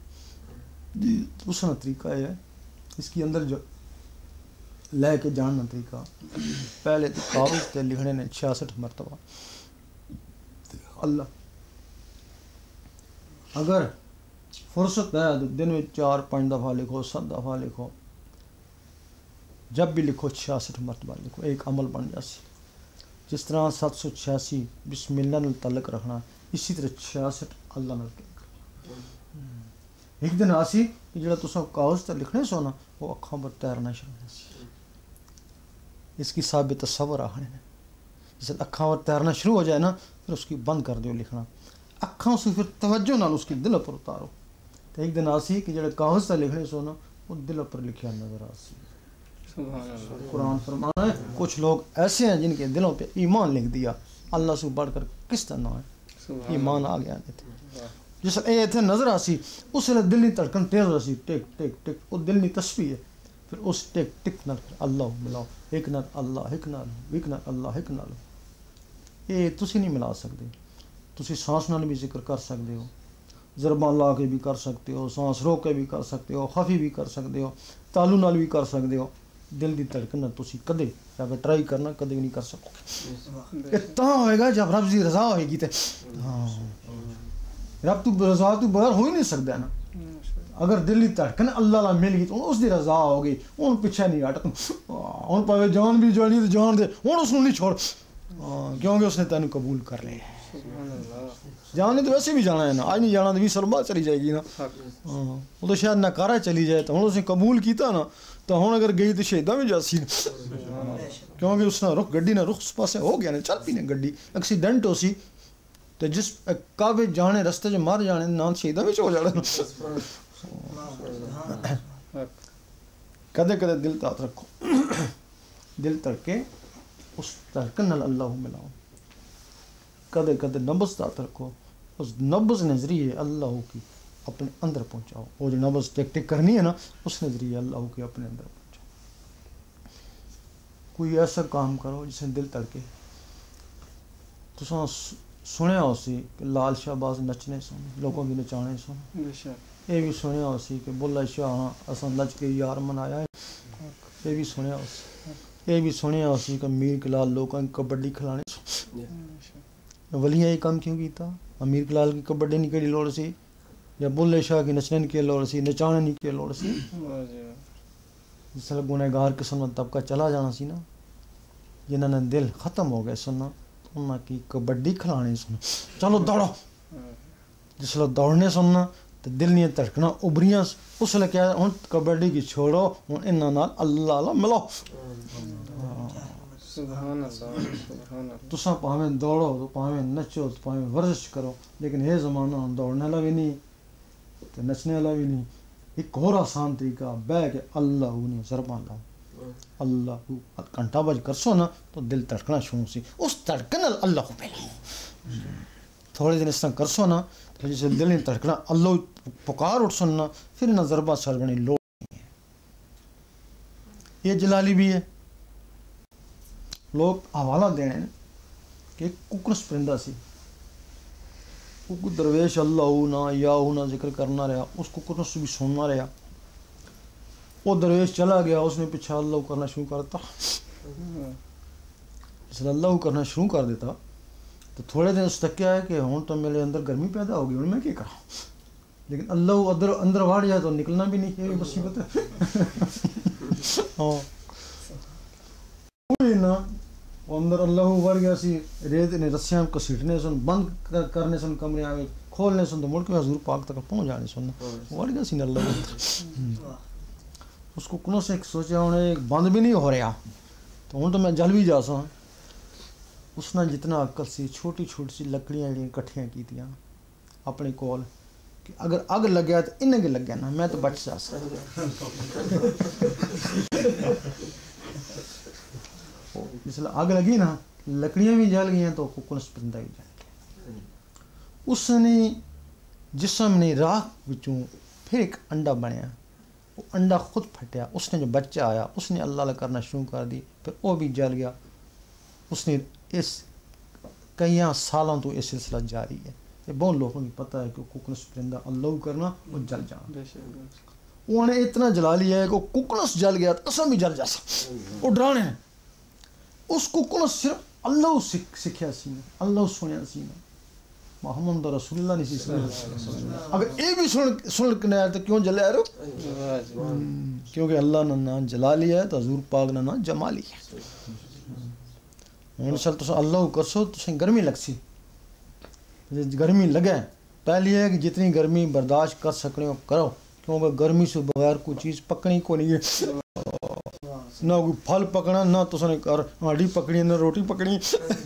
دوسرا طریقہ ہے اس کی اندر جو لے کے جاننا طریقہ. پہلے تو کاغذ تے لکھنے نے چھیاسٹھ مرتبہ اللہ. اگر فرصت ہے تو دن میں چار پانچ دفعہ لکھو سات دفعہ لکھو جب بھی لکھو چھیاسٹھ مرتبہ لکھو ایک عمل بن جاسی. جس طرح سات سو چھیاسی بسم اللہ نال تعلق رکھنا اسی طرح چھیاسٹھ اللہ نال. ایک دن آسی کہ جڑا تساں کاغذ تے لکھنے سو نا وہ اکھاں پر تیرنا شروع ہو سی. اس کی ثابت تصور آخنے نے جس اکھاں پر تیرنا شروع ہو جائے نا پھر اس کی بند کر دیو لکھنا. اکھاں سے پھر توجہ نال اس کی دل پر اتارو. تو ایک دن آسی کہ جڑے کاغذ تے لکھنے سو نا وہ دل پر لکھیا نظر آسی. قرآن فرمانا ہے کچھ لوگ ایسے ہیں جن کے دلوں پہ ایمان لکھ دیا. اللہ سے بڑھ کر کس طرح ہے ایمان آ گیا. جس اے اتنے نظر آسی اس ویلے دل کی دھڑکن تیز ہو سی ٹک ٹک ٹک وہ دل کی تسبیح ہے. پھر اس ٹک ٹک نال اللہ ملاؤ ایک نال اللہ ایک نال ایک نال اللہ ایک نال. یہ تسی نہیں ملا سکتے. تسی سانس نال بھی ذکر کر سکتے ہو ضربان لا کے بھی کر سکتے ہو سانس روک کے بھی کر سکتے ہو خفی بھی کر سکتے ہو تالو نال بھی کر سکتے ہو. دل کی دھڑکن تسی کدے اگر ٹرائی کرنا کدے بھی نہیں کر سکو. یہ تاں ہوئے گا جب رب کی رضا ہوئے گی تے ہاں رب تو رضا تو بغیر ہو ہی نہیں سکتا نا. اگر دل کی دھڑکن اللہ اللہ مل گئی تو اس دی رضا ہوگی ان پیچھے نہیں ہٹ ہوں پاوے جان بھی جانی تو جان دے ہوں اس نہیں چھوڑ کیونکہ اس نے تینوں قبول کر لیا. جانے تو ویسے بھی جانا ہے نا آج نہیں جانا تو بھی سال بعد چلی جائے گی نا. ہاں وہ تو شاید ناکارہ چلی جائے تو ہوں اس نے قبول کیتا نا تو ہوں اگر گئی تو شہیدہ میں جاسی کیونکہ اس نے رخ گڈی نے رخ اس پاسے ہو گیا نا چل پی نے گڈی ایکسیڈنٹ ہو سی تو جس کعبے جانے رستے جو مار جانے نام شہیدہ میں ہو جانا. کدے کدے دل تات رکھو دل تڑکے اس تڑکن نال اللہ ملاؤ. کدے کدے نبض تات رکھو اس نبض نظریے اللہ کی اپنے اندر پہنچاؤ. وہ جو نبض ٹک ٹک کرنی ہے نا اس نظریے اللہ کی اپنے اندر پہنچاؤ. کوئی ایسا کام کرو جس میں دل تڑکے. تو سنیا ہو سی کہ لال شاہ باز نچنے سن لوگوں کی نچانے سن. یہ بھی سنیا ہو سی کہ بلا شاہ ہاں اساں نچ کے یار منایا ہے. یہ بھی سنیا اس یہ بھی سنیا اسی کہ امیر کلال لوگوں کی کبڈی کھلانے ولیاں یہ کام کیوں کیتا امیر کلال کی کبڈی نہیں کہڑی لوڑ سی یا بلے شاہ کی نچنے کی لوڑ سی نچانے کی لوڑ سی جس طرح گنہگار قسم کا طبقہ چلا جانا سی نا جنہوں نے دل ختم ہو گئے سننا انہوں کی کبڈی کھلانے سننا چلو دوڑو جس لئے دوڑنے سننا تو دل نہیں تڑکنا ابریاں اس لئے کیا ہوں کبڈی کی چھوڑو ہوں انہاں نال اللہ اللہ ملو سبحان اللہ سبحان اللہ تساں پاویں دوڑو تو پاویں نچو تو پاویں ورزش کرو لیکن یہ زمانہ دوڑنے والا بھی نہیں تو نچنے والا بھی نہیں ایک اور آسان طریقہ بہ کے اللہ نہیں ضرباں لاؤ اللہ گھنٹہ بج کرسو نا تو دل تڑکنا شروع سی اس تڑکن اللہ کو پہلاؤ تھوڑے دن اس طرح کرسو نا تو جسے دل نہیں تڑکنا اللہ پکار اٹھ سننا پھر نہ ضربہ سربنی لوڑ نہیں ہے یہ جلالی بھی ہے لوگ حوالہ دینے کہ ایک ککرس پرندہ سی ککر درویش اللہ ہونا یا ہونا ذکر کرنا رہا اس ککرس سے بھی سننا رہا وہ درویش چلا گیا اس نے پیچھا اللہ کرنا شروع کرتا اس نے اللہ کرنا شروع کر دیتا تو تھوڑے دن اس تک کیا ہے کہ ہوں تو میرے اندر گرمی پیدا ہوگی ہوں میں کیا کرا لیکن اللہ اندر اندر واڑ جائے تو نکلنا بھی نہیں ہے مصیبت ہے ہاں کوئی نہ اندر اللہ وڑ گیا سی ریت نے رسیاں کو سیٹنے سن بند کرنے سن کمرے آئے کھولنے سن تو مڑ کے حضور پاک تک پہنچ جانے سن وڑ گیا سی اللہ اس کو کنوں سے سوچا انہیں بند بھی نہیں ہو رہا تو ہوں تو میں جل بھی جا سا اس نے جتنا عقل سی چھوٹی چھوٹی سی لکڑیاں جڑیاں کٹھیاں کی تیاں اپنے کول کہ اگر اگ لگیا تو انہیں کے لگ گیا نا میں تو بچ جا سا جس لئے آگ لگی نا لکڑیاں بھی جل گئی ہیں تو ککنس پرندہ بھی جل گیا اس نے جسم نے راکھ بچوں پھر ایک انڈا بنیا وہ انڈا خود پھٹیا اس نے جو بچہ آیا اس نے اللہ اللہ کرنا شروع کر دی پھر وہ بھی جل گیا اس نے اس کئی سالوں تو یہ سلسلہ جاری ہے یہ بہت لوگوں کو پتہ ہے کہ ککنس پرندہ اللہ کرنا وہ جل جانا انہوں نے اتنا جلا لیا ہے کہ ککنس جل گیا تو اسم بھی جل جا سا وہ ڈرانے ہیں اس ککنس صرف اللہ سکھیا سی اللہ سنیا سی محمد رسول اللہ نہیں سی اگر یہ بھی سن سن ہے تو کیوں جلے رہو کیونکہ اللہ نے نہ جلا لیا ہے تو حضور پاک نے نہ جما لیا ہے انشاءاللہ تو اللہ کرسو تو گرمی لگ سی گرمی لگے پہلی ہے کہ جتنی گرمی برداشت کر سکنے ہو کرو کیونکہ گرمی سے بغیر کوئی چیز پکنی کو نہیں ہے نہ کوئی پھل پکنا نہ تو نے کر ہاڈی پکڑی نہ روٹی پکڑی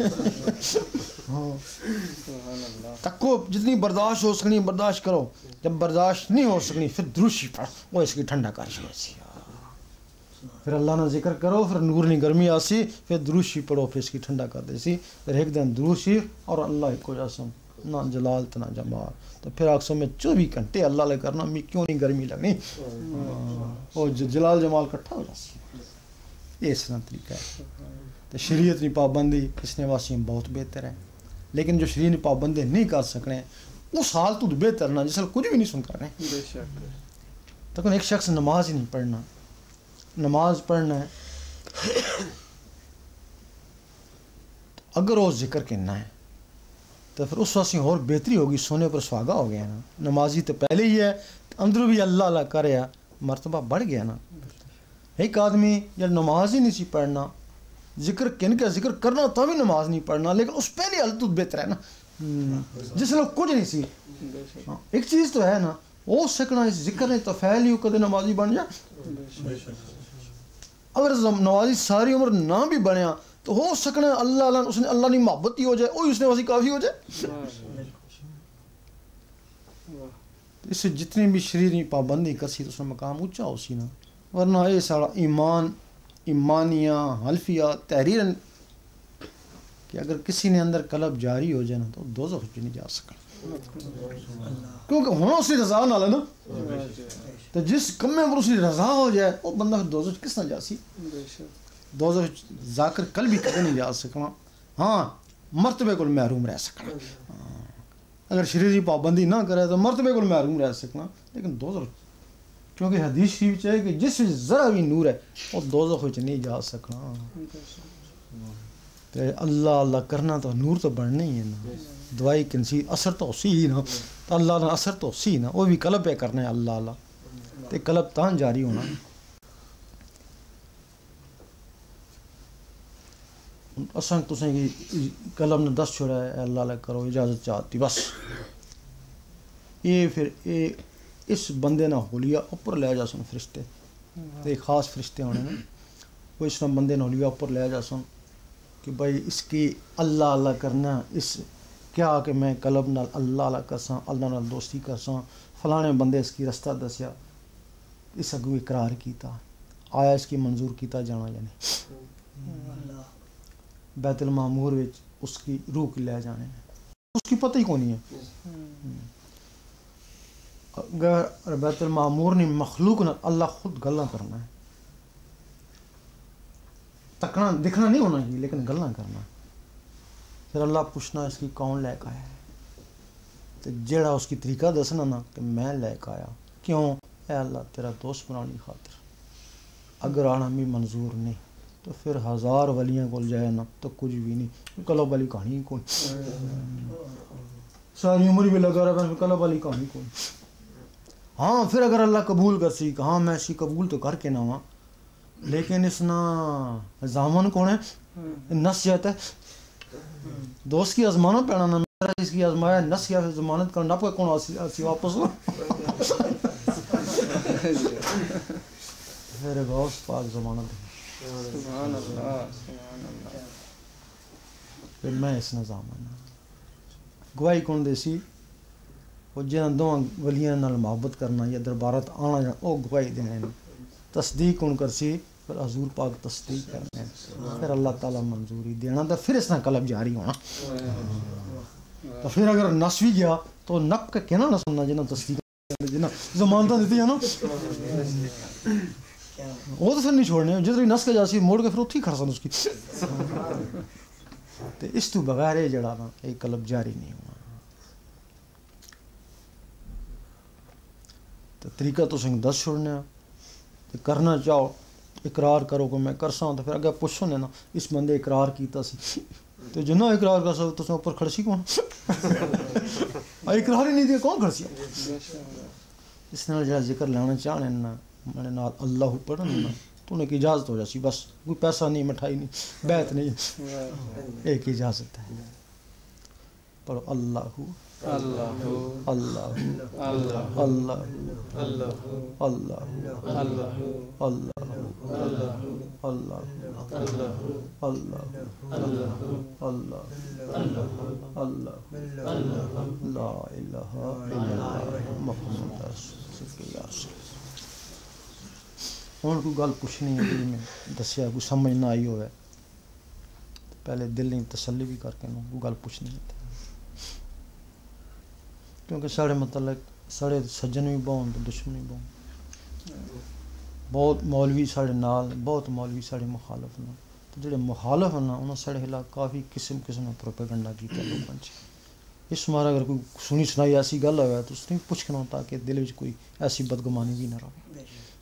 تکو جتنی برداشت ہو سکنی برداشت کرو جب برداشت نہیں ہو سکنی پھر دروشی پڑھ وہ اس کی ٹھنڈا کاری ہو سی پھر اللہ نے ذکر کرو پھر نورنی گرمی آسی پھر دروشی پڑھو پھر اس کی ٹھنڈا کر دے سی پھر ایک دن دروشی اور اللہ کو جاسم نہ جلال نہ جمال تو پھر آخسوں میں چوبیس گھنٹے اللہ لے کرنا میں کیوں نہیں گرمی لگنی اور جلال جمال کٹھا ہو جاسی اس طرح طریقہ ہے تو شریعت کی پابندی اس نے واسطے بہت بہتر ہے لیکن جو شریعت کی پابندی نہیں کر سکنے اس حال تو بہتر نہ جس کچھ بھی نہیں سن کر رہے تو ایک شخص نماز ہی نہیں پڑھنا نماز پڑھنا ہے اگر وہ ذکر کرنا ہے تو پھر اس واسطے اور بہتری ہوگی سونے پر سواگا ہو گیا نا نمازی تو پہلے ہی ہے اندروں بھی اللہ اللہ کرے مرتبہ بڑھ گیا نا ایک آدمی جب نماز ہی نہیں سی پڑھنا ذکر کن کا ذکر کرنا تو بھی نماز نہیں پڑھنا لیکن اس پہلی حالت تو بہتر ہے نا جس لوگ کچھ نہیں سی ایک چیز تو ہے نا وہ سکنا اس ذکر نے تو فعل ہی کدے نمازی بن جا اگر نمازی ساری عمر نہ بھی بنیا تو ہو سکنا اللہ اللہ اس نے اللہ نے محبت ہی ہو جائے وہی اس نے ویسی کافی ہو جائے اس سے جتنی بھی شریعت پابندی کرسی تو اس نے مقام اونچا ہو سی نا ورنہ یہ سارا ایمان ایمانیہ حلفیہ تحریر کہ اگر کسی نے اندر قلب جاری ہو جائے نا تو دوزخ میں نہیں جا سکتا کیونکہ ہونا اسی رضا نہ لینا تو جس کم میں پر اسی رضا ہو جائے وہ بندہ پھر دوزخ کس نہ جا سی دوزخ ذاکر کل بھی کدے نہیں جا سکنا ہاں مرتبے کو محروم رہ سکنا اگر شریعت پابندی نہ کرے تو مرتبے کو محروم رہ سکنا لیکن دوزخ کیونکہ حدیث شریف ہے کہ جس وچ ذرا بھی نور ہے وہ دوزخ وچ نہیں جا سکنا. تے اللہ اللہ کرنا تو نور تو بننا ہی ہے نا. دوائی کنسی اثر تو اسی ہی نا. تو اللہ کا اثر تو اسی نا. وہ بھی قلب پہ کرنا ہے اللہ اللہ تے قلب تاں جاری ہونا. اساں تساں کی قلم نے دس چھوڑا ہے اللہ اللہ کرو اجازت چاہتی بس. یہ پھر یہ اس بندے نہ ہولیا اوپر لے جا سن فرشتے تے خاص فرشتے ہونے نا. وہ اس طرح بندے نہ ہولیا اوپر لے جا سن کہ بھائی اس کی اللہ اللہ کرنا اس کیا کہ میں قلب نال اللہ اللہ کرساں اللہ نال دوستی کرساں فلانے بندے اس کی رستہ دسیا اس اگو اقرار کیتا آیا اس کی منظور کیتا جانا یعنی بیت المعمور وچ اس کی روح کی لے جانے اس کی پتہ ہی کون نہیں ہے. اگر بیت المعمور نے مخلوق نہ اللہ خود گلاں کرنا ہے تکنا دکھنا نہیں ہونا چاہیے لیکن گلاں کرنا. پھر اللہ پوچھنا اس کی کون لے کے آیا ہے تو جیڑا اس کی طریقہ دسنا نا کہ میں لے کے آیا کیوں اے اللہ تیرا دوست بنانے خاطر. اگر آنا بھی منظور نہیں تو پھر ہزار ولیاں کو جائے نا تو کچھ بھی نہیں. قلب والی کہانی کوئی ساری عمر بھی لگا رہا قلب والی کہانی کوئی. ہاں پھر اگر اللہ قبول کر سی کہ ہاں میں اسی قبول تو کر کے نہ ہوں لیکن اس نا زامن کون ہے نس جاتا ہے دوست کی ازمانت پینا نہ میرا اس کی ازمایا نس کیا پھر ضمانت کرنا نہ کون آسی واپس ہو پھر غوث پاک ضمانت سبحان اللہ سبحان اللہ. پھر میں اس نظام گواہی کون دے سی وہ جنہاں دونوں ولیاں نال محبت کرنا یا دربارت آنا جانا وہ گواہی دینے تصدیق کون کر سی پھر حضور پاک تصدیق کرنے پھر اللہ تعالیٰ منظوری دینا تو پھر اس نے قلب جاری ہونا. تو پھر اگر نس بھی گیا تو نپ کے کہنا نہ سننا جنہاں تصدیق جنہاں ضمانتیں دیتی ہیں نا وہ تو پھر نہیں چھوڑنے جدھر بھی نس کے جاسی موڑ کے پھر اتھی کھڑ سن اس کی. تو اس تو بغیر یہ جڑا نا ایک قلب جاری نہیں ہونا. تو طریقہ تو سنگ دس چھوڑنے تو کرنا چاہو اقرار کرو کہ میں کرساں تو پھر اگر پوچھو نے نا اس بندے اقرار کیتا سی تو جنہ اقرار کر سکتا تو اوپر کھڑسی کون اقرار ہی نہیں دیا کون کھڑسی. اس نے جہاں ذکر لینا چاہنے نا میں نال اللہ پڑھن نا تو انہیں کی اجازت ہو جاسی بس کوئی پیسہ نہیں مٹھائی نہیں بیعت نہیں ایک اجازت ہے پڑھو اللہ اللہ اللہ اللہ اللہ اللہ اللہ اللہ اللہ اللہ اللہ اللہ اللہ لا الہ الا اللہ محمد رسول اللہ. ہوں کوئی گل پوچھنی ہے جی میں دسیا کوئی سمجھ نہ آئی ہوئے پہلے دل نہیں تسلی بھی کر کے کوئی گل پوچھنی ہے کیونکہ ساڑھے متعلق ساڑھے سجن بھی بہن تو دشمن بھی بہن. بہت مولوی ساڑھے نال بہت مولوی ساڑھے مخالف نا تو جڑے مخالف ہیں نا انہوں ساڑھے خلاف کافی قسم قسم میں پروپیگنڈا کیتا لوگوں سے. اس مارا اگر کوئی سنی سنائی ایسی گل ہوئے تو اس نے پوچھنا تاکہ دل میں کوئی ایسی بدگمانی بھی نہ رہے.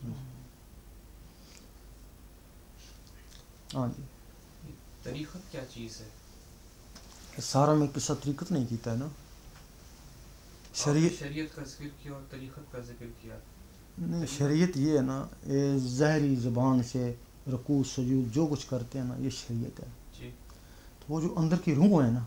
ہاں جی طریقت کیا چیز ہے؟ سارا میں قصہ طریقت نہیں کیتا ہے نا. شریعت شریعت کا ذکر کیا اور طریقت کا ذکر کیا. نہیں شریعت یہ ہے نا یہ ظاہری زبان سے رکوع سجود جو کچھ کرتے ہیں نا یہ شریعت ہے. جی. تو وہ جو اندر کی روح ہیں نا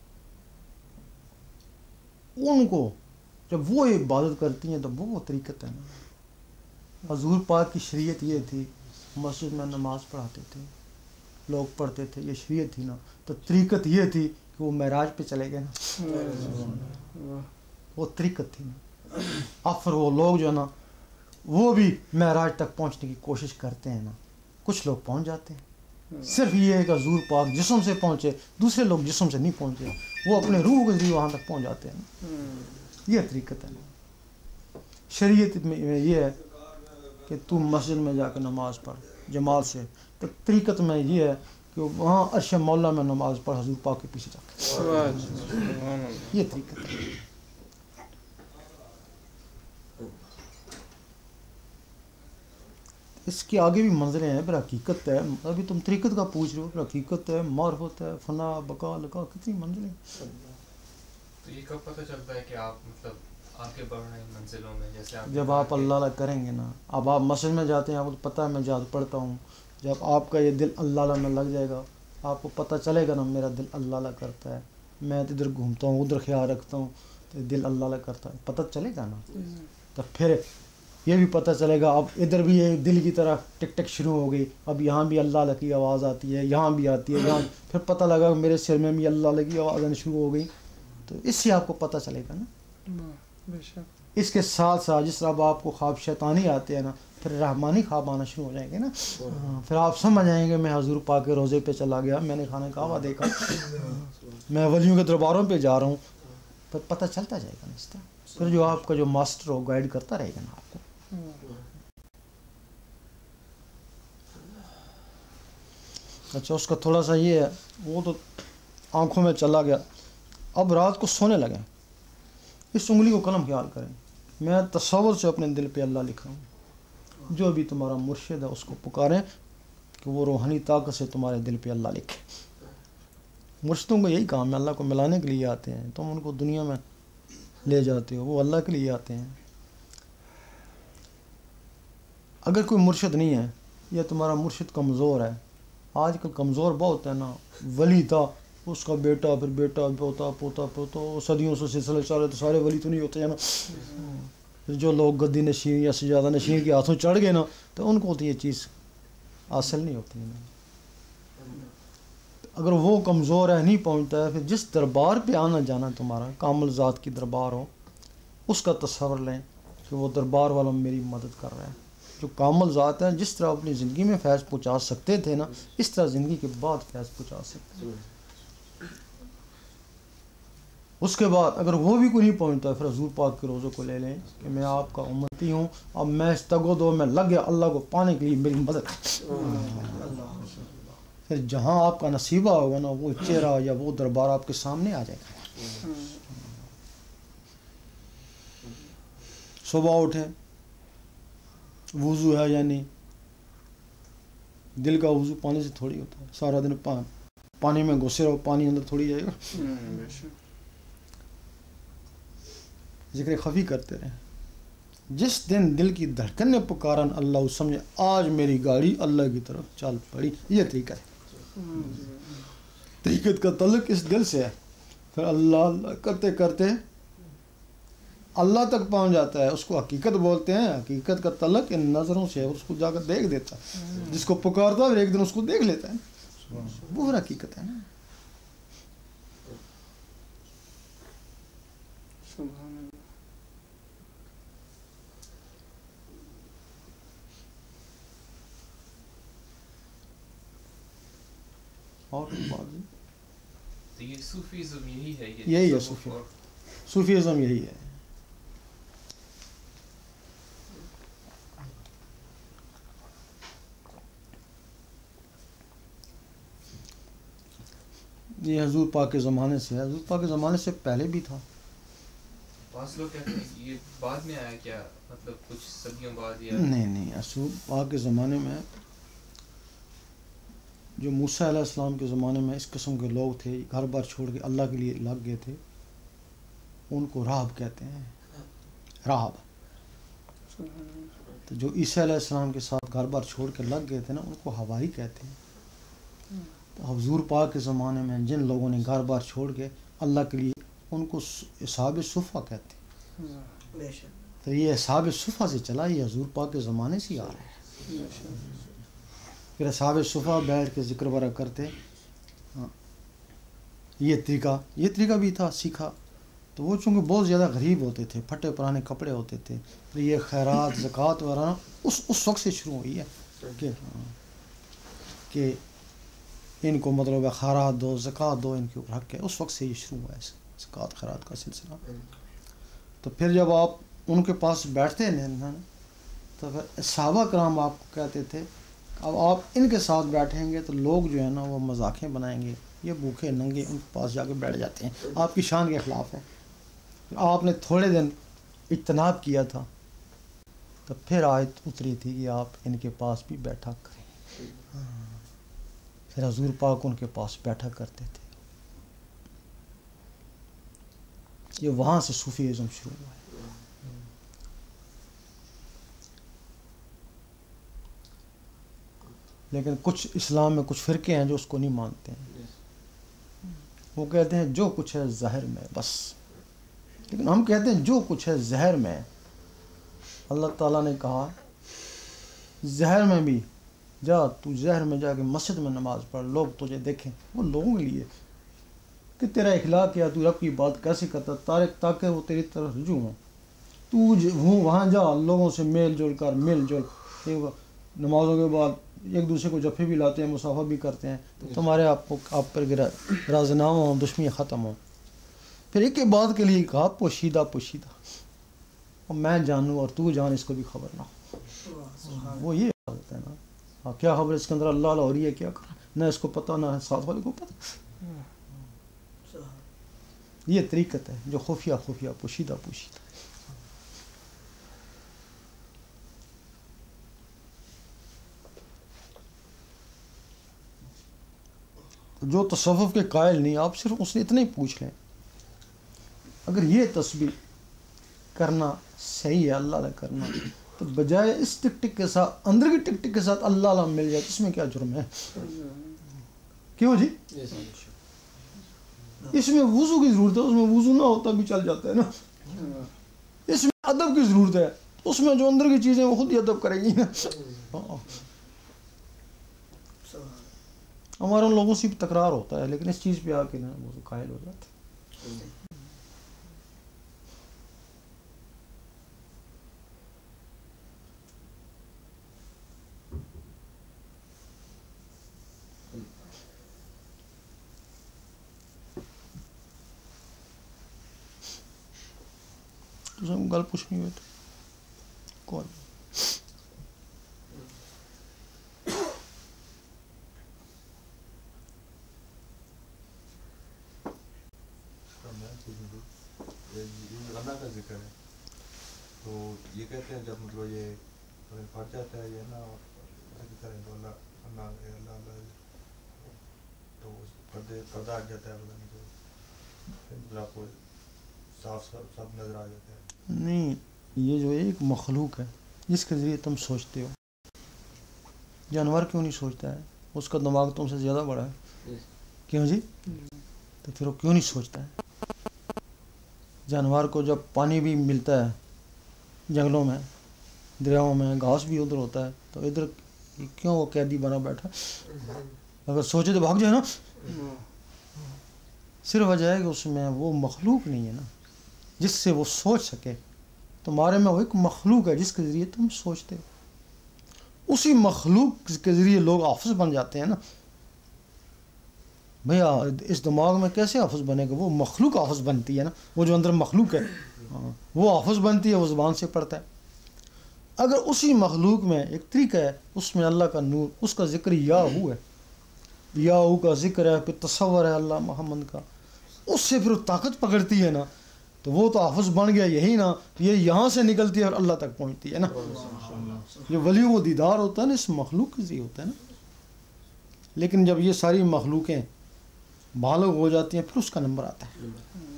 ان کو جب وہ عبادت کرتی ہیں تو وہ طریقت ہے نا. حضور پاک کی شریعت یہ تھی مسجد میں نماز پڑھاتے تھے لوگ پڑھتے تھے یہ شریعت تھی نا. تو طریقت یہ تھی کہ وہ معراج پہ چلے گئے نا وہ طریقت تھی نا. اب پھر وہ لوگ جو ہے نا وہ بھی معراج تک پہنچنے کی کوشش کرتے ہیں نا. کچھ لوگ پہنچ جاتے ہیں صرف یہ ہے کہ حضور پاک جسم سے پہنچے دوسرے لوگ جسم سے نہیں پہنچے وہ اپنے روح کے ذریعے وہاں تک پہنچ جاتے ہیں نا. یہ طریقت ہے. شریعت میں یہ ہے کہ تم مسجد میں جا کے نماز پڑھ جماعت سے. تو طریقت میں یہ ہے کہ وہاں عرش مولا میں نماز پڑھ حضور پاک کے پیچھے جا کے. یہ طریقت ہے. اس کی آگے بھی منزلیں ہیں، پھر حقیقت ہے. ابھی تم طریقت کا پوچھ رہے ہو، پھر حقیقت ہے، معرفت ہے، فنا، بقا، لقا، کتنی منزلیں. تو یہ کب پتہ چلتا ہے کہ آپ مطلب آگے بڑھ رہے ہیں منزلوں میں؟ جیسے آپ جب آپ اللہ اللہ کریں گے نا. اب آپ مسجد میں جاتے ہیں، آپ کو پتہ ہے میں جہاد پڑھتا ہوں. جب آپ کا یہ دل اللہ اللہ میں لگ جائے گا، آپ کو پتہ چلے گا نا میرا دل اللہ اللہ کرتا ہے، میں ادھر گھومتا ہوں ادھر خیال رکھتا ہوں تو دل اللہ اللہ کرتا ہے، پتہ چلے گا نا. تو پھر یہ بھی پتہ چلے گا اب ادھر بھی یہ دل کی طرح ٹک ٹک شروع ہو گئی، اب یہاں بھی اللہ اللہ کی آواز آتی ہے، یہاں بھی آتی ہے، یہاں پھر پتہ لگا کہ میرے سر میں بھی اللہ اللہ کی آواز آنی شروع ہو گئی. تو اس سے آپ کو پتہ چلے گا نا. اس کے ساتھ ساتھ جس طرح اب آپ کو خواب شیطانی آتے ہیں نا، پھر رحمانی خواب آنا شروع ہو جائیں گے نا. پھر آپ سمجھ آئیں گے میں حضور پاک کے روضے پہ چلا گیا، میں نے خانہ کعبہ دیکھا، میں ولیوں کے درباروں پہ جا رہا ہوں. پھر پتہ چلتا جائے گا نا اس طرح. پھر جو آپ کا جو ماسٹر ہو گائیڈ کرتا رہے گا نا آپ کو. اچھا اس کا تھوڑا سا یہ ہے، وہ تو آنکھوں میں چلا گیا. اب رات کو سونے لگے، اس انگلی کو قلم خیال کریں، میں تصور سے اپنے دل پہ اللہ لکھ رہا ہوں. جو بھی تمہارا مرشد ہے اس کو پکاریں کہ وہ روحانی طاقت سے تمہارے دل پہ اللہ لکھے. مرشدوں کو یہی کام ہے، اللہ کو ملانے کے لیے آتے ہیں. تم ان کو دنیا میں لے جاتے ہو، وہ اللہ کے لیے آتے ہیں. اگر کوئی مرشد نہیں ہے یا تمہارا مرشد کمزور ہے، آج کل کمزور بہت ہے نا. ولی تھا، اس کا بیٹا، پھر بیٹا، پوتا، پوتا، پوتا، صدیوں سے سلسلے چارے تو سارے ولی تو نہیں ہوتے ہیں نا. جو لوگ گدی نشین یا سجادہ نشین کے ہاتھوں چڑھ گئے نا، تو ان کو تو یہ چیز حاصل نہیں ہوتی ہے نا. اگر وہ کمزور ہے، نہیں پہنچتا ہے، پھر جس دربار پہ آنا جانا تمہارا کامل ذات کی دربار ہو، اس کا تصور لیں کہ وہ دربار والا میری مدد کر رہا ہے. جو کامل ذات ہے، جس طرح اپنی زندگی میں فیض پہنچا سکتے تھے نا، اس طرح زندگی کے بعد فیض پہنچا سکتے ہیں. اس کے بعد اگر وہ بھی کوئی نہیں پہنچتا، پھر حضور پاک کے روزوں کو لے لیں کہ میں آپ کا امتی ہوں، اب میں اس تگو دو میں لگ گیا، اللہ کو پانے کے لیے میری مدد. پھر جہاں آپ کا نصیبہ ہوگا نا، وہ چہرہ یا وہ دربار آپ کے سامنے آ جائے گا. صبح اٹھیں، وضو ہے یا نہیں. دل کا وضو پانی سے تھوڑی ہوتا ہے، سارا دن پانی میں گھسے رہو، پانی اندر تھوڑی جائے گا. ذکر خفی کرتے رہیں. جس دن دل کی دھڑکن نے پکارن اللہ، سمجھے آج میری گاڑی اللہ کی طرف چل پڑی. یہ طریقہ ہے. طریقت کا تعلق اس دل سے ہے. پھر اللہ اللہ کرتے کرتے اللہ تک پہنچ جاتا ہے. اس کو حقیقت بولتے ہیں. حقیقت کا تعلق ان نظروں سے ہے، اس کو جا کر دیکھ دیتا ہے. جس کو پکارتا ہے اور ایک دن اس کو دیکھ لیتا ہے، وہ حقیقت ہے نا. اور تو یہ صوفیزم یہی ہے، یہ یہی ہے تصوف صوفی اور صوفیزم یہی ہے. یہ حضور پاک کے زمانے سے ہے. حضور پاک کے زمانے سے پہلے بھی تھا. بعض لوگ کہتے ہیں یہ بعد میں آیا کیا، مطلب کچھ صدیوں بعد یا نہیں نہیں حضور پاک کے زمانے میں، جو موسیٰ علیہ السلام کے زمانے میں اس قسم کے لوگ تھے، گھر بار چھوڑ کے اللہ کے لیے لگ گئے تھے، ان کو راہب کہتے ہیں. راہب. تو جو عیسیٰ علیہ السلام کے ساتھ گھر بار چھوڑ کے لگ گئے تھے نا، ان کو حواری کہتے ہیں. تو حضور پاک کے زمانے میں جن لوگوں نے گھر بار چھوڑ کے اللہ کے لیے، ان کو اصحاب صفہ کہتے ہیں. تو یہ اصحاب صفہ سے چلا، یہ حضور پاک کے زمانے سے ہی آ رہا ہے. پھر اصحاب صفہ بیٹھ کے ذکر برا کرتے. یہ طریقہ یہ طریقہ بھی تھا سیکھا. تو وہ چونکہ بہت زیادہ غریب ہوتے تھے، پھٹے پرانے کپڑے ہوتے تھے، تو یہ خیرات زکوٰۃ وغیرہ اس اس وقت سے شروع ہوئی ہے کہ کہ ان کو مطلب خیرات دو، زکوٰۃ دو، ان کے اوپر حق ہے. اس وقت سے یہ شروع ہوا ہے زکوٰۃ خیرات کا سلسلہ. تو پھر جب آپ ان کے پاس بیٹھتے ہیں نا، تو پھر صحابہ کرام آپ کو کہتے تھے اب آپ ان کے ساتھ بیٹھیں گے تو لوگ جو ہے نا وہ مذاقیں بنائیں گے، یہ بھوکے ننگے ان کے پاس جا کے بیٹھ جاتے ہیں، آپ کی شان کے خلاف ہے. آپ نے تھوڑے دن اجتناب کیا تھا، تو پھر آیت اتری تھی کہ آپ ان کے پاس بھی بیٹھا کریں. پھر حضور پاک ان کے پاس بیٹھا کرتے تھے. یہ وہاں سے صوفیزم شروع ہوا ہے. لیکن کچھ اسلام میں کچھ فرقے ہیں جو اس کو نہیں مانتے ہیں. وہ کہتے ہیں جو کچھ ہے ظاہر میں بس. لیکن ہم کہتے ہیں جو کچھ ہے ظاہر میں. اللہ تعالیٰ نے کہا ظاہر میں بھی جا تو ظاہر میں جا کے مسجد میں نماز پڑھ, لوگ تجھے دیکھیں. وہ لوگوں کے لیے کہ تیرا اخلاق کیا, تو رب کی بات کیسے کرتا تارک تاکہ وہ تیری طرف رجوع ہوں. تو وہاں جا لوگوں سے میل جول کر, میل جول. نمازوں کے بعد ایک دوسرے کو جفے بھی لاتے ہیں, مسافہ بھی کرتے ہیں, تو تمہارے آپ کو آپ پر گرا رازنامہ ہوں, دشمنی ختم ہو. پھر ایک کے بعد کے لیے کہا پوشیدہ پوشیدہ, اور میں جانوں اور تو جان, اس کو بھی خبر نہ ہو. وہ یہ حالت ہے نا. ہاں کیا خبر اس کے اندر اللہ اللہ ہو رہی ہے, کیا کر نہ اس کو پتہ نہ ساتھ والے کو پتہ. یہ طریقت ہے جو خفیہ خفیہ پوشیدہ پوشیدہ. جو تصوف کے قائل نہیں, آپ صرف اس نے اتنا ہی پوچھ لیں, اگر یہ تسبیح کرنا صحیح ہے اللہ علیہ کرنا, تو بجائے اس ٹک ٹک کے ساتھ اندر کی ٹک ٹک کے ساتھ اللہ علیہ مل جائے, اس میں کیا جرم ہے؟ کیوں جی؟ اس میں وضو کی ضرورت ہے, اس میں وضو نہ ہوتا بھی چل جاتا ہے نا. اس میں ادب کی ضرورت ہے, اس میں جو اندر کی چیزیں وہ خود ہی ادب کریں گی نا. ہمارے ان لوگوں سے بھی تکرار ہوتا ہے, لیکن اس چیز پہ آ کے نا وہ قائل ہو جاتے. گل پوچھنی ہوئی تو کون اللہ کا ذکر ہے تو یہ کہتے ہیں جب مطلب یہ پڑ جاتا ہے یہ نا کریں تو اللہ اللہ اللہ اللہ تو پردے پردہ ہٹ جاتا ہے, پتہ نہیں تو پھر آپ کو صاف سب نظر آ جاتا ہے. نہیں, یہ جو ایک مخلوق ہے جس کے ذریعے تم سوچتے ہو, جانور کیوں نہیں سوچتا ہے؟ اس کا دماغ تم سے زیادہ بڑا ہے. کیوں جی؟ تو پھر وہ کیوں نہیں سوچتا ہے؟ جانور کو جب پانی بھی ملتا ہے جنگلوں میں, دریاؤں میں, گھاس بھی ادھر ہوتا ہے, تو ادھر کیوں وہ قیدی بنا بیٹھا؟ اگر سوچے تو بھاگ جائے نا. صرف وجہ ہے کہ اس میں وہ مخلوق نہیں ہے نا جس سے وہ سوچ سکے. تمہارے میں وہ ایک مخلوق ہے جس کے ذریعے تم سوچتے ہو. اسی مخلوق کے ذریعے لوگ حافظ بن جاتے ہیں نا. بھیا اس دماغ میں کیسے حافظ بنے گا؟ وہ مخلوق حافظ بنتی ہے نا, وہ جو اندر مخلوق ہے وہ حافظ بنتی ہے, وہ زبان سے پڑھتا ہے. اگر اسی مخلوق میں ایک طریقہ ہے, اس میں اللہ کا نور, اس کا ذکر یا ہو ہے, یا ہو کا ذکر ہے, پھر تصور ہے اللہ محمد کا, اس سے پھر طاقت پکڑتی ہے نا, تو وہ تو حافظ بن گیا. یہی نا, یہ یہاں سے نکلتی ہے اور اللہ تک پہنچتی ہے نا. جو ولی و دیدار ہوتا ہے نا اس مخلوق کے ذریعے ہوتا ہے نا. لیکن جب یہ ساری مخلوقیں بالغ ہو جاتی ہیں پھر اس کا نمبر آتا ہے.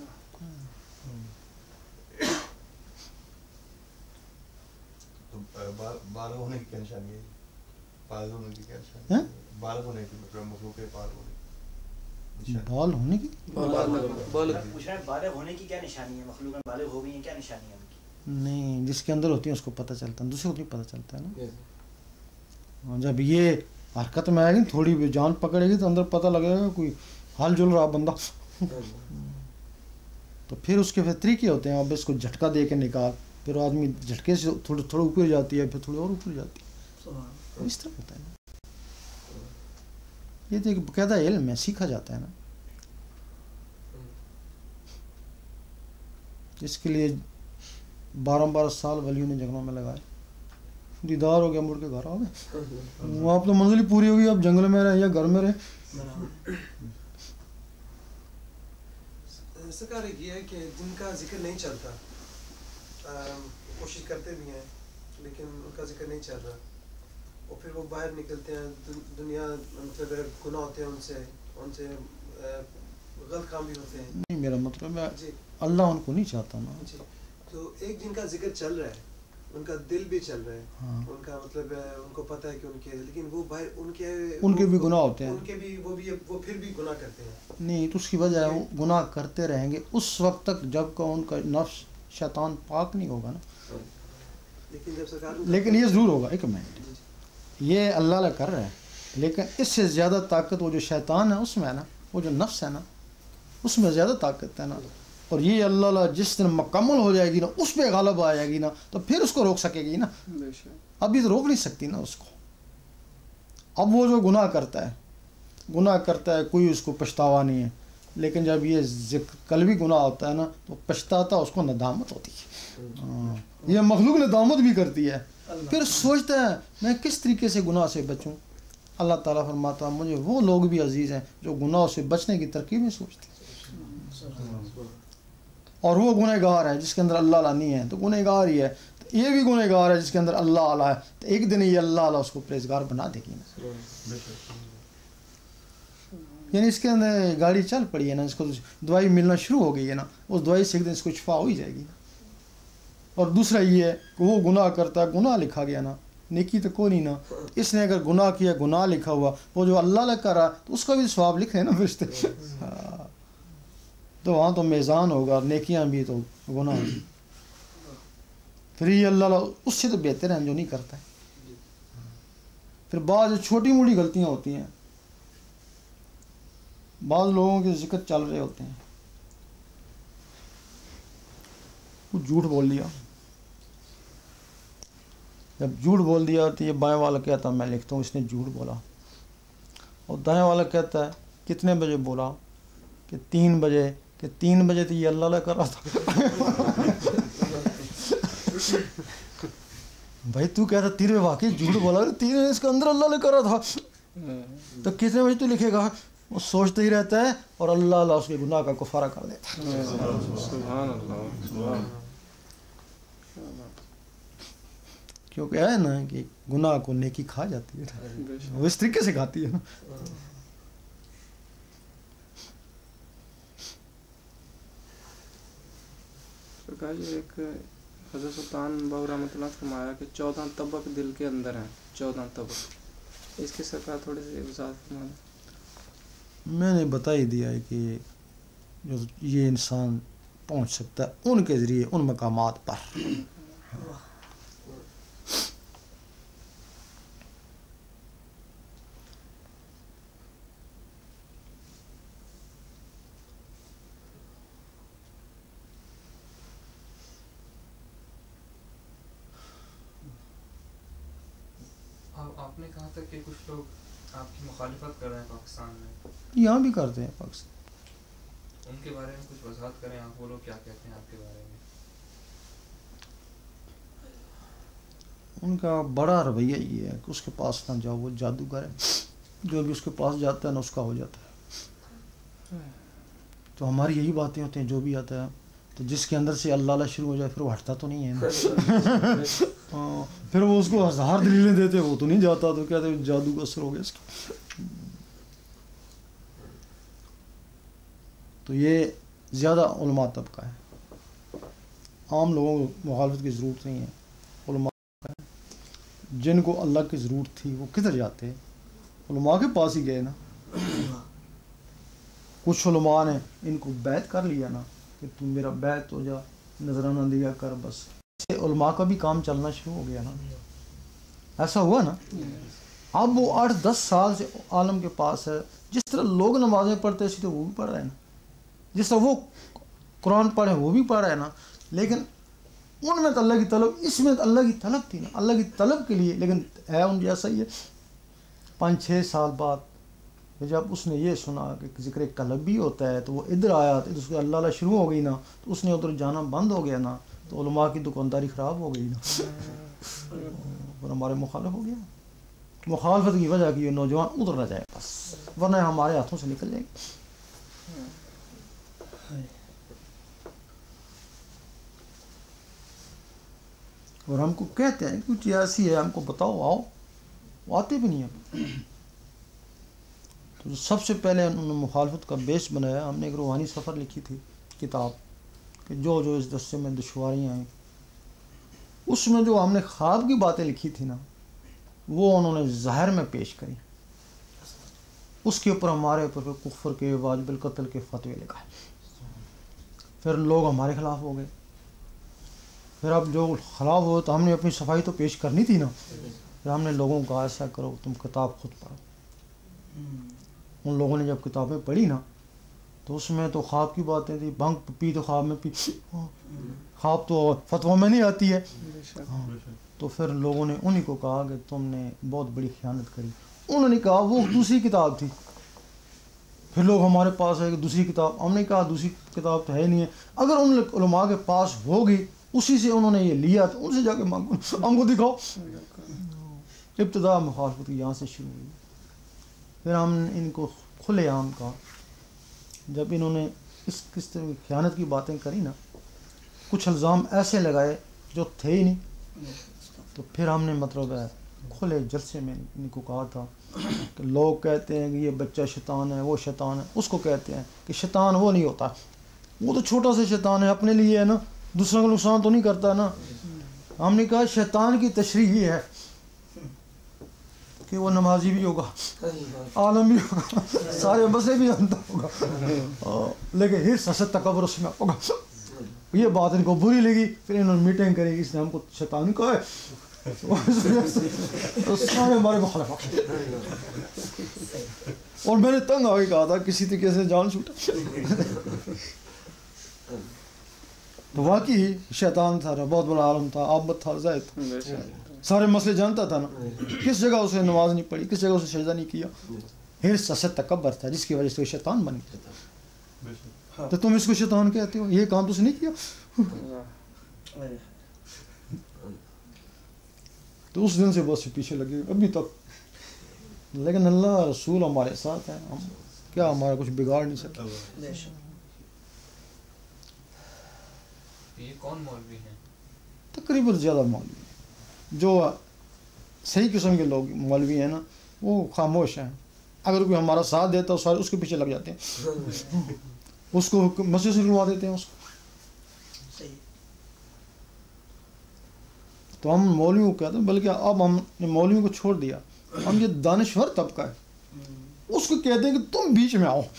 تو بالغ ہونے کی کیا نشانی ہے؟ بالغ ہونے کی کیا نشانی ہے؟ بالغ ہونے کی مطلب مخلوق کے بالغ ہونے بال ہونے کی بالغ ہونے کی کیا نشانی ہے؟ مخلوق میں بالغ ہو گئی ہیں, کیا نشانی ہے ان کی؟ نہیں, جس کے اندر ہوتی ہے اس کو پتہ چلتا ہے, دوسرے کو نہیں پتہ چلتا ہے نا. جب یہ حرکت میں آئے گی تھوڑی بھی جان پکڑے گی تو اندر پتہ لگے گا کوئی حال جل رہا بندہ. تو پھر اس کے پھر طریقے ہوتے ہیں, اب اس کو جھٹکا دے کے نکال, پھر آدمی جھٹکے سے تھوڑا تھوڑا اوپر جاتی ہے, پھر تھوڑی اور اوپر جاتی ہے. اس طرح ہوتا ہے نا. یہ تو ایک باقاعدہ علم ہے, سیکھا جاتا ہے نا. اس کے لیے بارہ بارہ سال ولیوں نے جنگلوں میں لگائے. دیدار ہو گیا, مڑ کے گھر آ گئے. وہاں تو منزل ہی پوری ہوگی, اب جنگل میں رہے یا گھر میں رہے. سرکار یہ ہے کہ جن کا ذکر نہیں چلتا, کوشش کرتے بھی ہیں لیکن ان کا ذکر نہیں چل رہا, اور پھر وہ باہر نکلتے ہیں دنیا مطلب گناہ ہوتے ہیں ان سے, ان سے غلط کام بھی ہوتے ہیں. نہیں میرا مطلب ہے جی اللہ ان کو نہیں چاہتا نا. جی, تو ایک جن کا ذکر چل رہا ہے, ان کا دل بھی چل رہا ہے, ہاں ان کا مطلب ہے ان کو پتہ ہے کہ ان کے, لیکن وہ باہر ان کے ان کے بھی گناہ ہوتے ہیں, ان کے بھی وہ بھی وہ پھر بھی گناہ کرتے ہیں. نہیں تو اس کی وجہ ہے وہ گناہ کرتے رہیں گے اس وقت تک جب کہ ان کا نفس شیطان پاک نہیں ہوگا نا. لیکن جب سرکار لیکن یہ ضرور ہوگا, ایک منٹ, یہ اللہ اللہ کر رہا ہے, لیکن اس سے زیادہ طاقت وہ جو شیطان ہے اس میں ہے نا, وہ جو نفس ہے نا اس میں زیادہ طاقت ہے نا. اور یہ اللہ اللہ جس دن مکمل ہو جائے گی نا, اس پہ غالب آ جائے گی نا, تو پھر اس کو روک سکے گی نا. ابھی تو روک نہیں سکتی نا اس کو. اب وہ جو گناہ کرتا ہے گناہ کرتا ہے کوئی اس کو پچھتاوا نہیں ہے, لیکن جب یہ ذکر قلبی گناہ ہوتا ہے نا تو پچھتاتا اس کو ندامت ہوتی ہے. ہاں یہ مخلوق ندامت بھی کرتی ہے, پھر سوچتا ہے میں کس طریقے سے گناہ سے بچوں. اللہ تعالیٰ فرماتا مجھے وہ لوگ بھی عزیز ہیں جو گناہ سے بچنے کی ترکیبیں سوچتے ہیں. اور وہ گنہ گار ہے جس کے اندر اللہ اللہ نہیں ہے تو گنہ گار ہی ہے, یہ بھی گنہ گار ہے جس کے اندر اللہ اللہ ہے, تو ایک دن یہ اللہ اللہ اس کو پرہیزگار بنا دے گی نا. یعنی اس کے اندر گاڑی چل پڑی ہے نا, اس کو دوائی ملنا شروع ہو گئی ہے نا, اس دوائی سے ایک دن اس کو شفا ہو ہی جائے گی. اور دوسرا یہ ہے کہ وہ گناہ کرتا ہے, گناہ لکھا گیا نا, نیکی تو کوئی نہیں نا, اس نے اگر گناہ کیا گناہ لکھا ہوا, وہ جو اللہ اللہ کر رہا تو اس کا بھی ثواب لکھے نا فرشتے. تو وہاں تو میزان ہوگا, نیکیاں بھی تو گناہ بھی. پھر یہ اللہ اللہ اس سے تو بہتر ہے جو نہیں کرتا ہے. پھر بعض چھوٹی موٹی غلطیاں ہوتی ہیں, بعض لوگوں کے ذکر چل رہے ہوتے ہیں, وہ جھوٹ بول دیا, جب جھوٹ بول دیا تو یہ بائیں والا کہتا میں لکھتا ہوں اس نے جھوٹ بولا, اور دائیں والا کہتا ہے کتنے بجے بولا, کہ تین بجے, کہ تین بجے تو یہ اللہ اللہ کر رہا تھا. بھائی تو کہتا تین بجے واقعی جھوٹ بولا, تین بجے اس کے اندر اللہ اللہ کر رہا تھا, تو کتنے بجے تو لکھے گا. وہ سوچتا ہی رہتا ہے اور اللہ اللہ اس کے گناہ کا کفارہ کر دیتا ہے. سبحان اللہ. کیونکہ ہے نا کہ گناہ کو نیکی کھا جاتی ہے, وہ اس طریقے سے کھاتی ہے نا. ایک حضرت سلطان باہو رحمۃ اللہ فرمایا کہ چودہ طبق دل کے اندر ہیں, چودہ طبق, اس کی سرکار تھوڑی سی وضاحت فرمائیں. میں نے بتا ہی دیا ہے کہ جو یہ انسان پہنچ سکتا ہے ان کے ذریعے ان مقامات پر. آپ نے کہا تھا کہ کچھ لوگ آپ کی مخالفت کر رہے ہیں پاکستان میں. یہاں بھی کرتے ہیں پاکستان. ان کے بارے میں کچھ وضاحت کریں, آپ وہ لوگ کیا کہتے ہیں آپ کے بارے میں. ان کا بڑا رویہ یہ ہے کہ اس کے پاس نہ جاؤ, وہ جادوگر ہے, جو بھی اس کے پاس جاتا ہے نا اس کا ہو جاتا ہے. تو ہماری یہی باتیں ہوتی ہیں, جو بھی آتا ہے تو جس کے اندر سے اللہ اللہ شروع ہو جائے پھر وہ ہٹتا تو نہیں ہے نا. پھر وہ اس کو ہزار دلیلیں دیتے, وہ تو نہیں جاتا, تو کہتے ہیں جادو کا اثر ہو گیا اس کا. تو یہ زیادہ علماء طبقہ ہے, عام لوگوں کو مخالفت کی ضرورت نہیں ہے. علماء جن کو اللہ کی ضرورت تھی وہ کدھر جاتے, علماء کے پاس ہی گئے نا. کچھ علماء نے ان کو بیعت کر لیا نا کہ تم میرا بیعت ہو جا, نذرانہ دیا کر, بس علماء کا بھی کام چلنا شروع ہو گیا نا. ایسا ہوا نا. اب وہ آٹھ دس سال سے عالم کے پاس ہے, جس طرح لوگ نمازیں پڑھتے اسی طرح وہ بھی پڑھ رہے ہیں نا, جس طرح وہ قرآن پڑھے وہ بھی پڑھ رہے ہیں نا. لیکن ان میں تو اللہ کی طلب, اس میں تو اللہ کی طلب تھی نا, اللہ کی طلب کے لیے, لیکن ہے ان جیسا ہی ہے. پانچ چھ سال بعد جب اس نے یہ سنا کہ ذکر قلب بھی ہوتا ہے تو وہ ادھر آیا, تو اس کو اللہ اللہ شروع ہو گئی نا, تو اس نے ادھر جانا بند ہو گیا نا, تو علماء کی دکانداری خراب ہو گئی نا, اور ہمارے مخالف ہو گیا. مخالفت کی وجہ کہ یہ نوجوان ادھر نہ جائے بس, ورنہ ہمارے ہاتھوں سے نکل جائے گی. اور ہم کو کہتے ہیں کچھ ایسی ہے ہم کو بتاؤ آؤ، وہ آتے بھی نہیں ہیں. تو سب سے پہلے انہوں نے مخالفت کا بیس بنایا. ہم نے ایک روحانی سفر لکھی تھی کتاب کہ جو جو اس دستے میں دشواریاں ہیں، اس میں جو ہم نے خواب کی باتیں لکھی تھی نا وہ انہوں نے ظاہر میں پیش کری. اس کے اوپر ہمارے اوپر کفر کے واجب القتل کے فتوے لکھائے. پھر لوگ ہمارے خلاف ہو گئے. پھر اب جو خلاف ہو تو ہم نے اپنی صفائی تو پیش کرنی تھی نا. پھر ہم نے لوگوں کو ایسا کرو تم کتاب خود پڑھو. ان لوگوں نے جب کتابیں پڑھی نا تو اس میں تو خواب کی باتیں تھی. بھنگ پی تو خواب میں پی، خواب تو فتویٰ میں نہیں آتی ہے. تو پھر لوگوں نے انہی کو کہا کہ تم نے بہت بڑی خیانت کری. انہوں نے کہا وہ دوسری کتاب تھی. پھر لوگ ہمارے پاس ہے کہ دوسری کتاب. ہم نے کہا دوسری کتاب تو ہے نہیں ہے. اگر ان علماء کے پاس ہوگی اسی سے انہوں نے یہ لیا تو ان سے جا کے مانگو، ہم کو دکھاؤ. ابتدا مخالفت یہاں سے شروع ہوئی. پھر ہم نے ان کو کھلے عام کہا. جب انہوں نے اس کس طرح کی خیانت کی باتیں کری نا، کچھ الزام ایسے لگائے جو تھے ہی نہیں، تو پھر ہم نے مطلب ہے کھلے جلسے میں ان کو کہا تھا کہ لوگ کہتے ہیں کہ یہ بچہ شیطان ہے، وہ شیطان ہے. اس کو کہتے ہیں کہ شیطان وہ نہیں ہوتا، وہ تو چھوٹا سا شیطان ہے، اپنے لیے ہے نا، دوسروں کو نقصان تو نہیں کرتا نا. ہم نے کہا شیطان کی تشریح یہ ہے کہ وہ نمازی بھی ہوگا، عالم بھی ہوگا، سارے مسئلے بھی جانتا ہوگا، لیکن حرص حسد تکبر اس میں ہوگا. یہ بات ان کو بری لگی. پھر انہوں نے میٹنگ کری، اس نے ہم کو شیطان کہا ہے، تو سارے ہمارے مخالف. اور میں نے تنگ آ کے کہا تھا کسی طریقے سے جان چھوٹا. تو واقعی شیطان تھا، بہت بڑا عالم تھا، عابد تھا، زاہد تھا، سارے مسئلے جانتا تھا نا. کس جگہ اسے نماز نہیں پڑھی، کس جگہ اسے سجدہ نہیں کیا. حرص حسد تکبر تھا جس کی وجہ سے وہ شیطان بن گیا. تو تم اس کو شیطان کہتے ہو، یہ کام تو اس نے نہیں کیا. تو اس دن سے بہت سے پیچھے لگے ابھی تک. لیکن اللہ رسول ہمارے ساتھ ہیں، ہم کیا ہمارا کچھ بگاڑ نہیں سکتے. یہ کون مولوی ہیں؟ تقریباً زیادہ مولوی ہیں. جو صحیح قسم کے لوگ مولوی ہیں نا وہ خاموش ہیں. اگر کوئی ہمارا ساتھ دیتا ہے سارے اس کے پیچھے لگ جاتے ہیں، اس کو مسجد سے نکلوا دیتے ہیں اس کو. تو ہم مولویوں کو کہتے ہیں، بلکہ اب ہم نے مولویوں کو چھوڑ دیا. ہم یہ دانشور طبقہ ہے اس کو کہتے ہیں کہ تم بیچ میں آؤ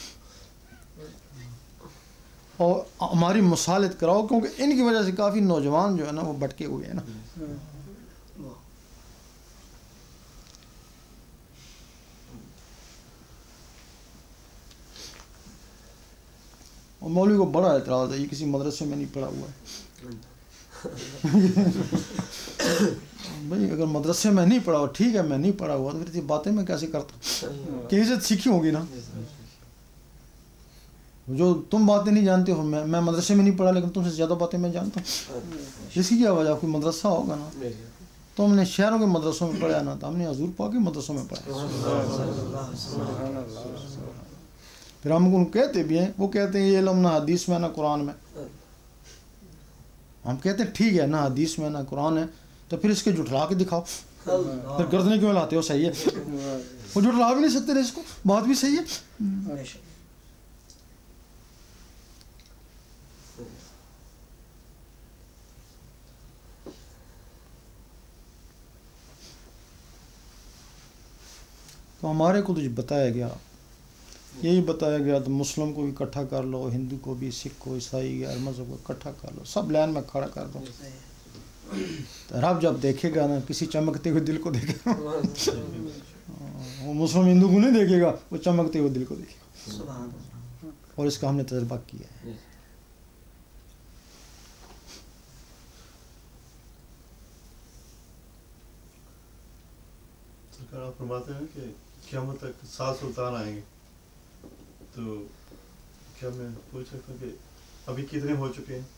اور ہماری مصالحت کراؤ، کیونکہ ان کی وجہ سے کافی نوجوان جو ہے نا وہ بھٹکے ہوئے ہیں نا. اور مولوی کو بڑا اعتراض ہے، یہ کسی مدرسے میں نہیں پڑھا ہوا ہے. بھائی اگر مدرسے میں نہیں پڑھا ہوا ٹھیک ہے، میں نہیں پڑھا ہوا تو پھر یہ باتیں میں کیسے کرتا ہوں؟ کہیں سے سیکھی ہوگی نا. جو تم باتیں نہیں جانتے ہو، میں میں مدرسے میں نہیں پڑھا لیکن تم سے زیادہ باتیں میں جانتا ہوں. اس کی کیا وجہ؟ کوئی مدرسہ ہوگا نا. تو ہم نے شہروں کے مدرسوں میں پڑھا نا، تو ہم نے حضور پاک کے مدرسوں میں پڑھا. پھر ہم ان کہتے بھی ہیں، وہ کہتے ہیں یہ علم نہ حدیث میں نہ قرآن میں. ہم کہتے ہیں ٹھیک ہے نہ حدیث میں نہ قرآن ہے، تو پھر اس کے جھٹلا کے دکھاؤ. پھر گردنے کیوں لاتے ہو؟ صحیح ہے، وہ جھٹلا بھی نہیں سکتے اس کو، بات بھی صحیح ہے. تو ہمارے کو تو جو بتایا گیا یہی بتایا گیا تو مسلم کو بھی اکٹھا کر لو، ہندو کو بھی، سکھ کو، عیسائی ہر مذہب کو اکٹھا کر لو، سب لائن میں کھڑا کر دو. رب جب دیکھے گا نا کسی چمکتے ہوئے دل کو دیکھے گا. وہ مسلم ہندو کو نہیں دیکھے گا، وہ چمکتے ہوئے دل کو دیکھے گا. اور اس کا ہم نے تجربہ کیا ہے. سرکار آپ فرماتے ہیں کہ قیامت تک سات سلطان آئیں گے، تو کیا میں پوچھ سکتا ہوں کہ ابھی کتنے ہو چکے ہیں؟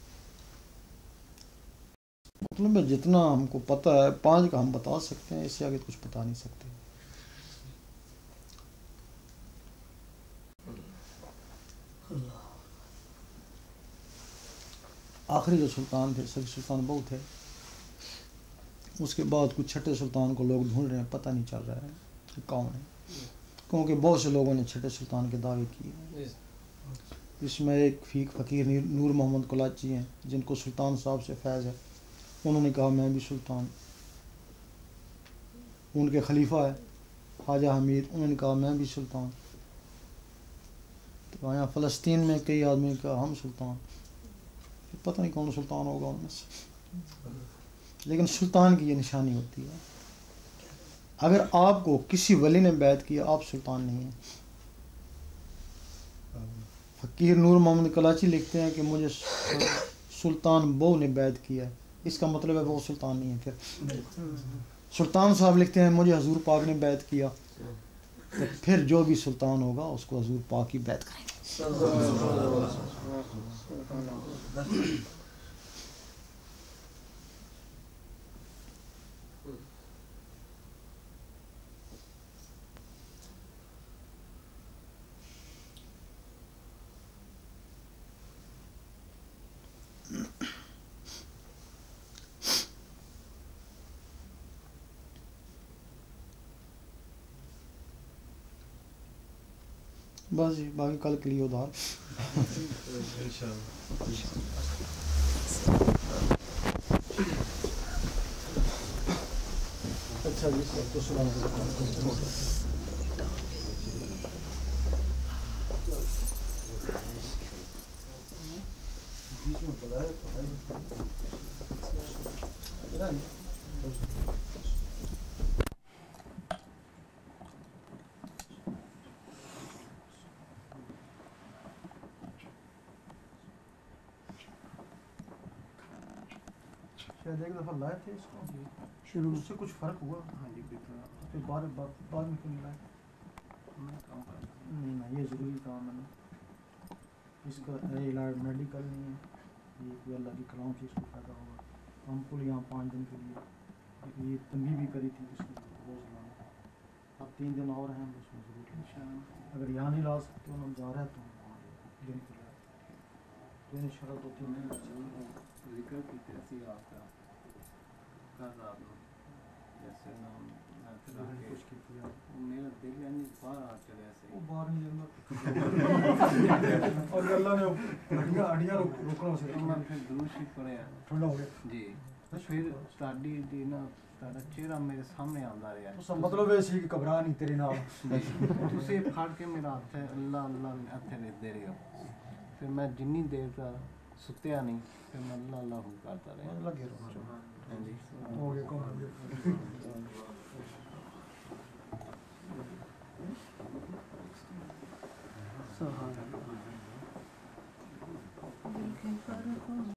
مطلب ہے جتنا ہم کو پتہ ہے پانچ کا ہم بتا سکتے ہیں، اس سے آگے کچھ بتا نہیں سکتے. آخری جو سلطان تھے سب سلطان بہو تھے، اس کے بعد کچھ چھٹے سلطان کو لوگ ڈھونڈ رہے ہیں، پتہ نہیں چل رہا ہے کہ کون ہے، کیونکہ بہت سے لوگوں نے چھٹے سلطان کے دعوے کیے. اس میں ایک فیق فقیر نور محمد کلاچی ہیں جن کو سلطان صاحب سے فیض ہے. انہوں نے کہا میں بھی سلطان. ان کے خلیفہ ہے خواجہ حمید، انہوں نے کہا میں بھی سلطان. تو یہاں فلسطین میں کئی آدمی نے کہا ہم سلطان. پتہ نہیں کون سلطان ہوگا ان میں سے، لیکن سلطان کی یہ نشانی ہوتی ہے. اگر آپ کو کسی ولی نے بیعت کیا آپ سلطان نہیں ہیں. فقیر نور محمد کلاچی لکھتے ہیں کہ مجھے سلطان بو نے بیعت کیا ہے، اس کا مطلب ہے وہ سلطان نہیں ہے. پھر سلطان صاحب لکھتے ہیں مجھے حضور پاک نے بیعت کیا، تو پھر جو بھی سلطان ہوگا اس کو حضور پاک کی بیعت کریں گے. بس جی باقی کل کے لیے ادھار. اچھا جی سب کو سلام شاید ایک دفعہ لائے تھے اس کو شروع اس سے کچھ فرق ہوا. ہاں جی پھر بعد بعد میں کیوں نہیں لائے؟ نہیں نہیں یہ ضروری کام ہے نا، اس کا علاج میڈیکل نہیں ہے، یہ کوئی اللہ کی کلام سے اس کو فائدہ ہوگا. ہم کو یہاں پانچ دن کے لیے یہ تنبیہ بھی کری تھی اس کو روز لانا. اب تین دن اور ہیں اس میں ضرور اگر یہاں نہیں لا سکتے ہم جا رہے تو دن کے لائے تو ان شاء اللہ دو تین دن چاہیے. ذکر کیتے اسی آپ کا کل رات میں جیسے نام کچھ کی کیا میرا دل یعنی باہر آ چلے سے وہ باہر نہیں جانا اور اللہ نے ہڈیاں ہڈیاں روکنا سے میں پھر دروشی پڑھیا ٹھنڈا ہو گیا. جی پھر تاڈی دی نا تاڈا چہرہ میرے سامنے آندا رہیا. اس کا مطلب ہے سی کہ گھبرا نہیں تیرے نال تسی پھڑ کے میرا ہاتھ اللہ اللہ ہتھ دے رہے ہو. پھر میں جنی دیر تک ستیا نہیں پھر میں اللہ اللہ کرتا رہا. لگے رہو ہاں جی ہو گیا کون سبحان اللہ.